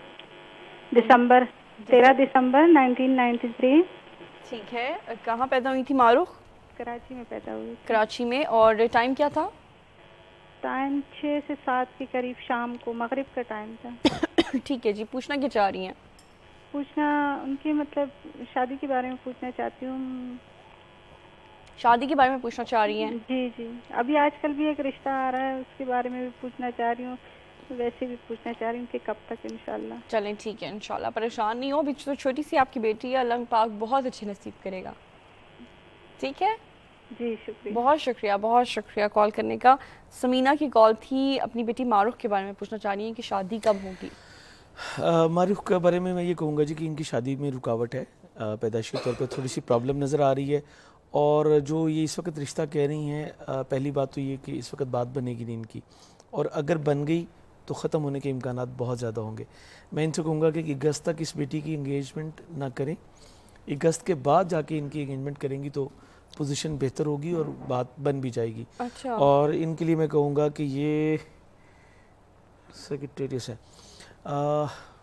December تیرہ دسمبر نائنٹین نائنٹی تھری. ٹھیک ہے. کہاں پیدا ہوئی تھی ماہرخ؟ کراچی میں پیدا ہوئی. کراچی میں. اور ٹائم کیا تھا؟ ٹائم چھ سے سات کے قریب شام کو, مغرب کا ٹائم تھا. ٹھیک ہے جی, پوچھنا کیا چاہ رہی ہیں؟ پوچھنا ان کی مطلب شادی کے بارے میں پوچھنا چاہتی ہوں. شادی کے بارے میں پوچھنا چاہ رہی ہیں؟ جی جی, ابھی آج کل بھی ایک رشتہ آ رہا ہے, اس کے بارے میں بھی پوچھنا چاہ رہی ہوں, ویسے بھی پوچھنا چاہ رہی ہوں کہ کب تک انشاءاللہ. چلیں ٹھیک ہے, انشاءاللہ. پریشان نہیں ہو, تو چھوٹی سی آپ کی بیٹی ہے, اللہ پاک بہت اچھی نصیب کرے گا. ٹھیک ہے جی, شکریہ. بہت شکریہ, بہت شکریہ کال کرنے کا. سمینہ کی کال تھی, اپنی بیٹی ماہرخ کے بارے میں پوچھنا چاہ رہی ہیں کہ شادی کب ہوگی. ماہرخ کے بارے میں میں یہ کہوں گا جی کہ ان کی شادی میں رکاوٹ ہے, پیدائشی طور پہ تھوڑی سی پرابلم نظر آ رہی ہے. اور جو یہ اس وقت رشتہ کہہ رہی ہیں, پہلی بات تو یہ کہ اس وقت بات بنے گی نہیں ان کی, اور اگر بن گئی تو ختم ہونے کے امکانات بہت زیادہ ہوں گے. میں ان سے کہوں گا کہ اگست تک اس بیٹی کی انگیجمنٹ نہ کریں. اگست کے بعد جا کے ان کی انگیجمنٹ کریں گی تو پوزیشن بہتر ہوگی اور بات بن بھی جائے گی. اچھا. اور ان کے لیے میں کہوں گا کہ یہ سیکریٹریس ہے, آ,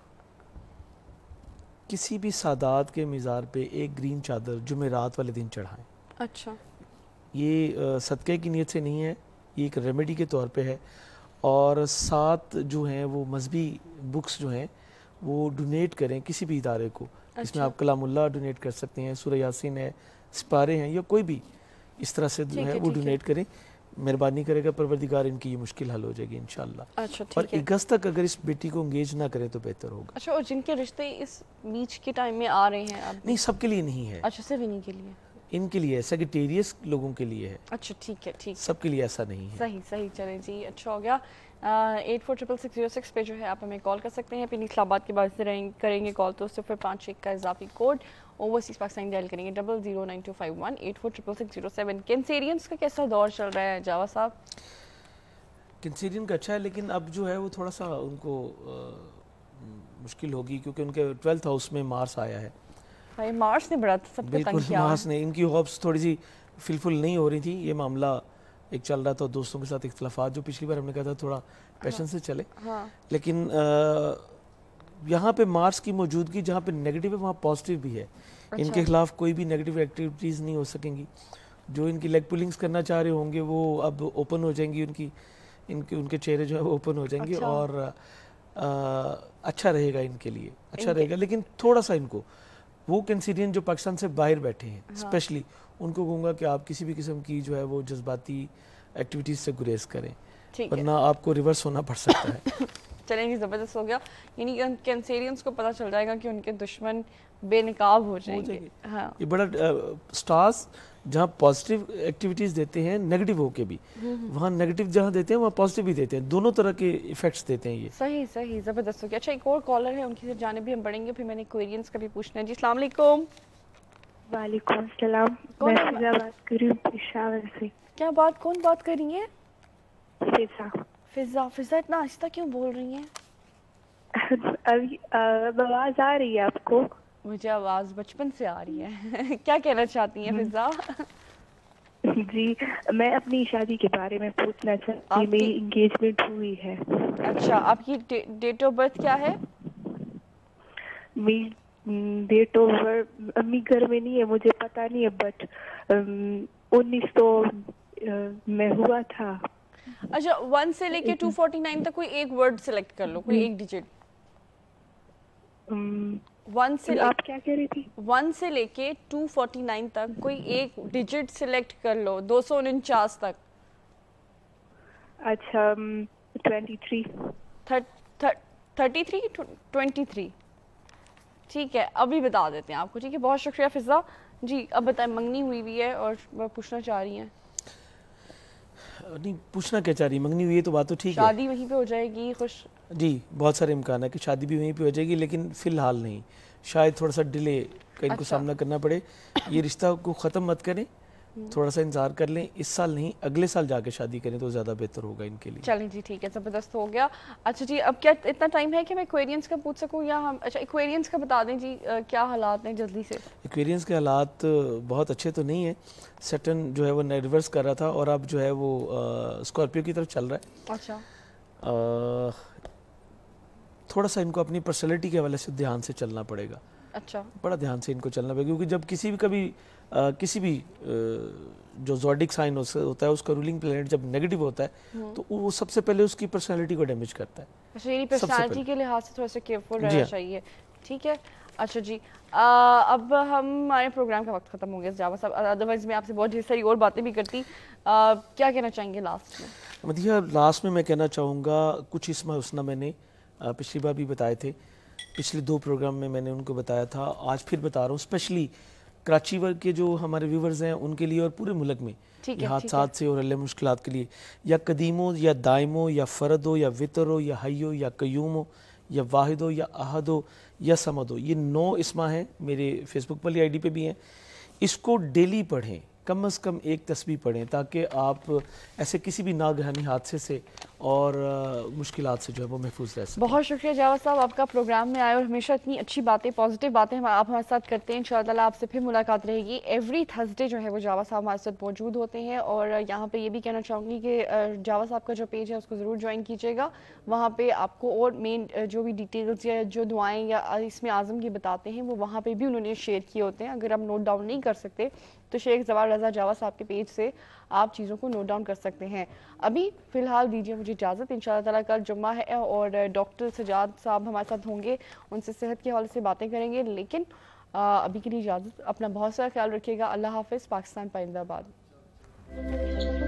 کسی بھی سادات کے مزار پہ ایک گرین چادر جمعرات والے دن چڑھائیں. اچھا. یہ صدقے کی نیت سے نہیں ہے, یہ ایک ریمیڈی کے طور پہ ہے. اور سات جو ہیں وہ مذہبی بکس جو ہیں وہ ڈونیٹ کریں کسی بھی ادارے کو. اس میں آپ کلام اللہ ڈونیٹ کر سکتے ہیں, سورہ یاسین ہے, سپارے ہیں, یا کوئی بھی اس طرح سے جو ہے وہ ڈونیٹ کریں. مہربانی کرے گا پروردگار, ان کی یہ مشکل حل ہو جائے گی انشاءاللہ. اچھا ٹھیک اور ہے. اگست تک اگر اس بیٹی کو انگیج نہ کرے تو بہتر ہوگا. اچھا, اور جن کے رشتے اس بیچ کے ٹائم میں آ رہے ہیں اب؟ نہیں, سب کے لیے نہیں ہے. اچھا, صرف انہی کے لیے, ان کے لیے, سیکریٹریس لوگوں کے لیے ہے. اچھا ٹھیک ہے, ٹھیک, سب کے لیے ایسا نہیں ہے. صحیح صحیح. چلیں جی, اچھا ہو گیا. Eight four triple six zero six پہ جو ہے آپ ہمیں کال کر سکتے ہیں. پھر اسلام آباد کے بعد سے کریں گے کال تو صفر پانچ ایک کا اضافی کوڈ, اوورسیز پاکستان ڈائل کریں گے double zero nine two five one eight four triple six zero seven. Cancerians کا کیسا دور چل رہا ہے جاوا صاحب؟ کینسیرین کا اچھا ہے, لیکن اب جو ہے وہ تھوڑا سا ان کو مشکل ہوگی کیونکہ ان کے ٹویلتھ ہاؤس میں مارس آیا ہے. بھائی مارس نے بڑا سب کا تنگ کیا. مارس نے, ان کی ہوپس تھوڑی سی فلفل نہیں ہو رہی تھی. یہ معاملہ ایک چل رہا تھا دوستوں کے ساتھ اختلافات, جو پچھلی بار ہم نے کہا تھا تھوڑا پیشن سے چلے. لیکن یہاں پہ مارس کی موجودگی جہاں پہ نیگیٹو ہے وہاں پازیٹیو بھی ہے. ان کے خلاف کوئی بھی نیگیٹو ایکٹیویٹیز نہیں ہو سکیں گی. جو ان کی لیگ پولنگز کرنا چاہ رہے ہوں گے وہ اب اوپن ہو جائیں گی, ان کی ان کے ان کے چہرے جو ہے وہ اوپن ہو جائیں گے. اور اچھا رہے گا ان کے لیے, اچھا رہے گا. لیکن تھوڑا سا ان کو وہ کینسیرین جو پاکستان سے باہر بیٹھے ہیں اسپیشلی, ان کو کہوں گا کہ آپ کسی بھی قسم کی جو ہے وہ جذباتی ایکٹیویٹیز سے گریز کریں, ورنہ آپ کو ریورس ہونا پڑ سکتا ہے. چلیں گے زبردست ہو گیا. یعنی کینسیرینس کو پتہ چل جائے گا کہ ان کے دشمن بے نقاب ہو جائیں گے. ہاں یہ بڑا سٹارز جہاں پازیٹیو ایکٹیویٹیز دیتے ہیں نیگیٹو ہو کے بھی, وہاں نیگیٹو جہاں دیتے ہیں وہاں پازیٹیو بھی دیتے ہیں, دونوں طرح کے ایفیکٹس دیتے ہیں یہ. صحیح صحیح زبردست ہو گیا. اچھا ایک اور کالر ہے, ان کی جانب بھی ہم پڑھیں گے, پھر میں نے ایکویرینس کا بھی پوچھنا ہے. جی السلام علیکم. وعلیکم السلام. میں فضا بات کر رہی ہوں پشاور سے. کیا بات, کون بات کر رہی ہیں؟ فضا. فضا فضا اتنا آہستہ کیوں بول رہی ہیں؟ ابھی آواز آ رہی ہے آپ کو؟ مجھے آواز بچپن سے آ رہی ہے. کیا کہنا چاہتی ہیں فضا؟ جی میں اپنی شادی کے بارے میں پوچھنا چاہتی ہوں. میری انگیجمنٹ ہوئی ہے. اچھا, آپ کی ڈیٹ آف برتھ کیا ہے؟ میری ڈیٹ آف برتھ امی گھر میں نہیں ہے, مجھے پتا نہیں ہے, بٹ انیس تو میں ہوا تھا. اچھا ون سے لے کے ٹو فورٹی نائن تک کوئی ایک ورڈ سلیکٹ کر لو, کوئی ایک ڈیجٹ. ون سے آپ کیا کہہ رہی تھی؟ ون سے لے کے ٹو فورٹی نائن تک کوئی ایک ڈیجٹ سلیکٹ کر لو, دو سو انچاس تک. اچھا twenty three. Thirty three twenty three. ٹھیک ہے, ابھی بتا دیتے ہیں آپ کو. ٹھیک ہے, بہت شکریہ فضا. جی اب بتائیں, منگنی ہوئی ہوئی ہے اور پوچھنا چاہ رہی ہیں. نہیں پوچھنا کیا چاہ رہی, منگنی ہوئی ہے تو بات تو ٹھیک ہے, شادی وہیں پہ ہو جائے گی. خوش جی بہت سارے امکان ہے کہ شادی بھی وہیں پہ ہو جائے گی, لیکن فی الحال نہیں, شاید تھوڑا سا ڈیلے کا ان کو سامنا کرنا پڑے. یہ رشتہ کو ختم مت کریں, تھوڑا سا انتظار کر لیں, اس سال نہیں اگلے سال جا کے شادی کریں تو زیادہ بہتر ہوگا ان کے لیے. چلیں جی ٹھیک ہے, زبردست ہو گیا. اچھا جی اب کیا اتنا ٹائم ہے کہ میں ایکویرینس کا پوچھ سکوں یا ہم؟ اچھا ایکویرینس کا بتا دیں جی, کیا حالات ہیں جلدی سے؟ ایکویرینس کے حالات بہت اچھے تو نہیں ہیں. سیٹرن جو ہے وہ ریورس کر رہا تھا اور اب جو ہے وہ اسکارپیو کی طرف چل رہا ہے. اچھا تھوڑا سا ان کو اپنی پرسنالٹی کے حوالے سے دھیان سے چلنا پڑے گا. اچھا بڑا دھیان سے ان کو چلنا پڑے گا, کیونکہ جب کسی بھی کبھی کسی بھی جو زوڈک سائن ہوتا ہے اس کا رولنگ پلانٹ جب نیگیٹو ہوتا ہے تو وہ سب سے پہلے اس کی پرسنالٹی کو ڈیمیج کرتا ہے. اچھا یعنی پرسنالٹی کے لحاظ سے تھوڑا سا کیئرفل رہنا چاہیے. ٹھیک ہے. اچھا جی اب ہمارے پروگرام کا وقت ختم ہو گیا جاوا صاحب, ادروائز میں آپ سے بہت ڈھیر ساری اور باتیں بھی کرتی. کیا کہنا چاہیں گے لاسٹ میں؟ مدیحہ لاسٹ میں میں کہنا چاہوں گا کچھ اسماء حسنہ میں نے پچھلی بار بھی بتائے تھے, پچھلے دو پروگرام میں میں نے ان کو بتایا تھا, آج پھر بتا رہا ہوں. اسپیشلی کراچی ور کے جو ہمارے ویورز ہیں ان کے لیے اور پورے ملک میں یہ حادثات سے اور اللہ مشکلات کے لیے, یا قدیم ہو یا دائم ہو یا فرد ہو یا وطر ہو یا حی ہو یا قیوم ہو یا واحد ہو یا احد ہو یا صمد ہو, یہ نو اسماء ہیں, میرے فیس بک والی آئی ڈی پہ بھی ہیں. اس کو ڈیلی پڑھیں, کم از کم ایک تسبیح پڑھیں, تاکہ آپ ایسے کسی بھی ناگہانی حادثے سے اور مشکلات سے جو ہے وہ محفوظ رہ سکیں. بہت شکریہ جاوا صاحب آپ کا پروگرام میں آئے اور ہمیشہ اتنی اچھی باتیں پازیٹیو باتیں آپ ہمارے ساتھ کرتے ہیں. انشاءاللہ تعالیٰ آپ سے پھر ملاقات رہے گی. ایوری تھرسڈے جو ہے وہ جاوا صاحب ہمارے ساتھ موجود ہوتے ہیں, اور یہاں پہ یہ بھی کہنا چاہوں گی کہ جاوا صاحب کا جو پیج ہے اس کو ضرور جوائن کیجیے گا. وہاں پہ آپ کو اور مین جو بھی ڈیٹیلز یا جو دعائیں یا اس میں اعظم کی بتاتے ہیں وہ وہاں پہ بھی انہوں نے شیئر کیے ہوتے ہیں. اگر آپ نوٹ ڈاؤن نہیں کر سکتے تو شیخ زوال رضا جاوا صاحب کے پیج سے آپ چیزوں کو نوٹ ڈاؤن کر سکتے ہیں. ابھی فی الحال دیجیے مجھے اجازت. انشاءاللہ تعالیٰ کل جمعہ ہے اور ڈاکٹر سجاد صاحب ہمارے ساتھ ہوں گے, ان سے صحت کے حوالے سے باتیں کریں گے. لیکن ابھی کے لیے اجازت, اپنا بہت سارا خیال رکھیے گا. اللہ حافظ. پاکستان پائندہ باد.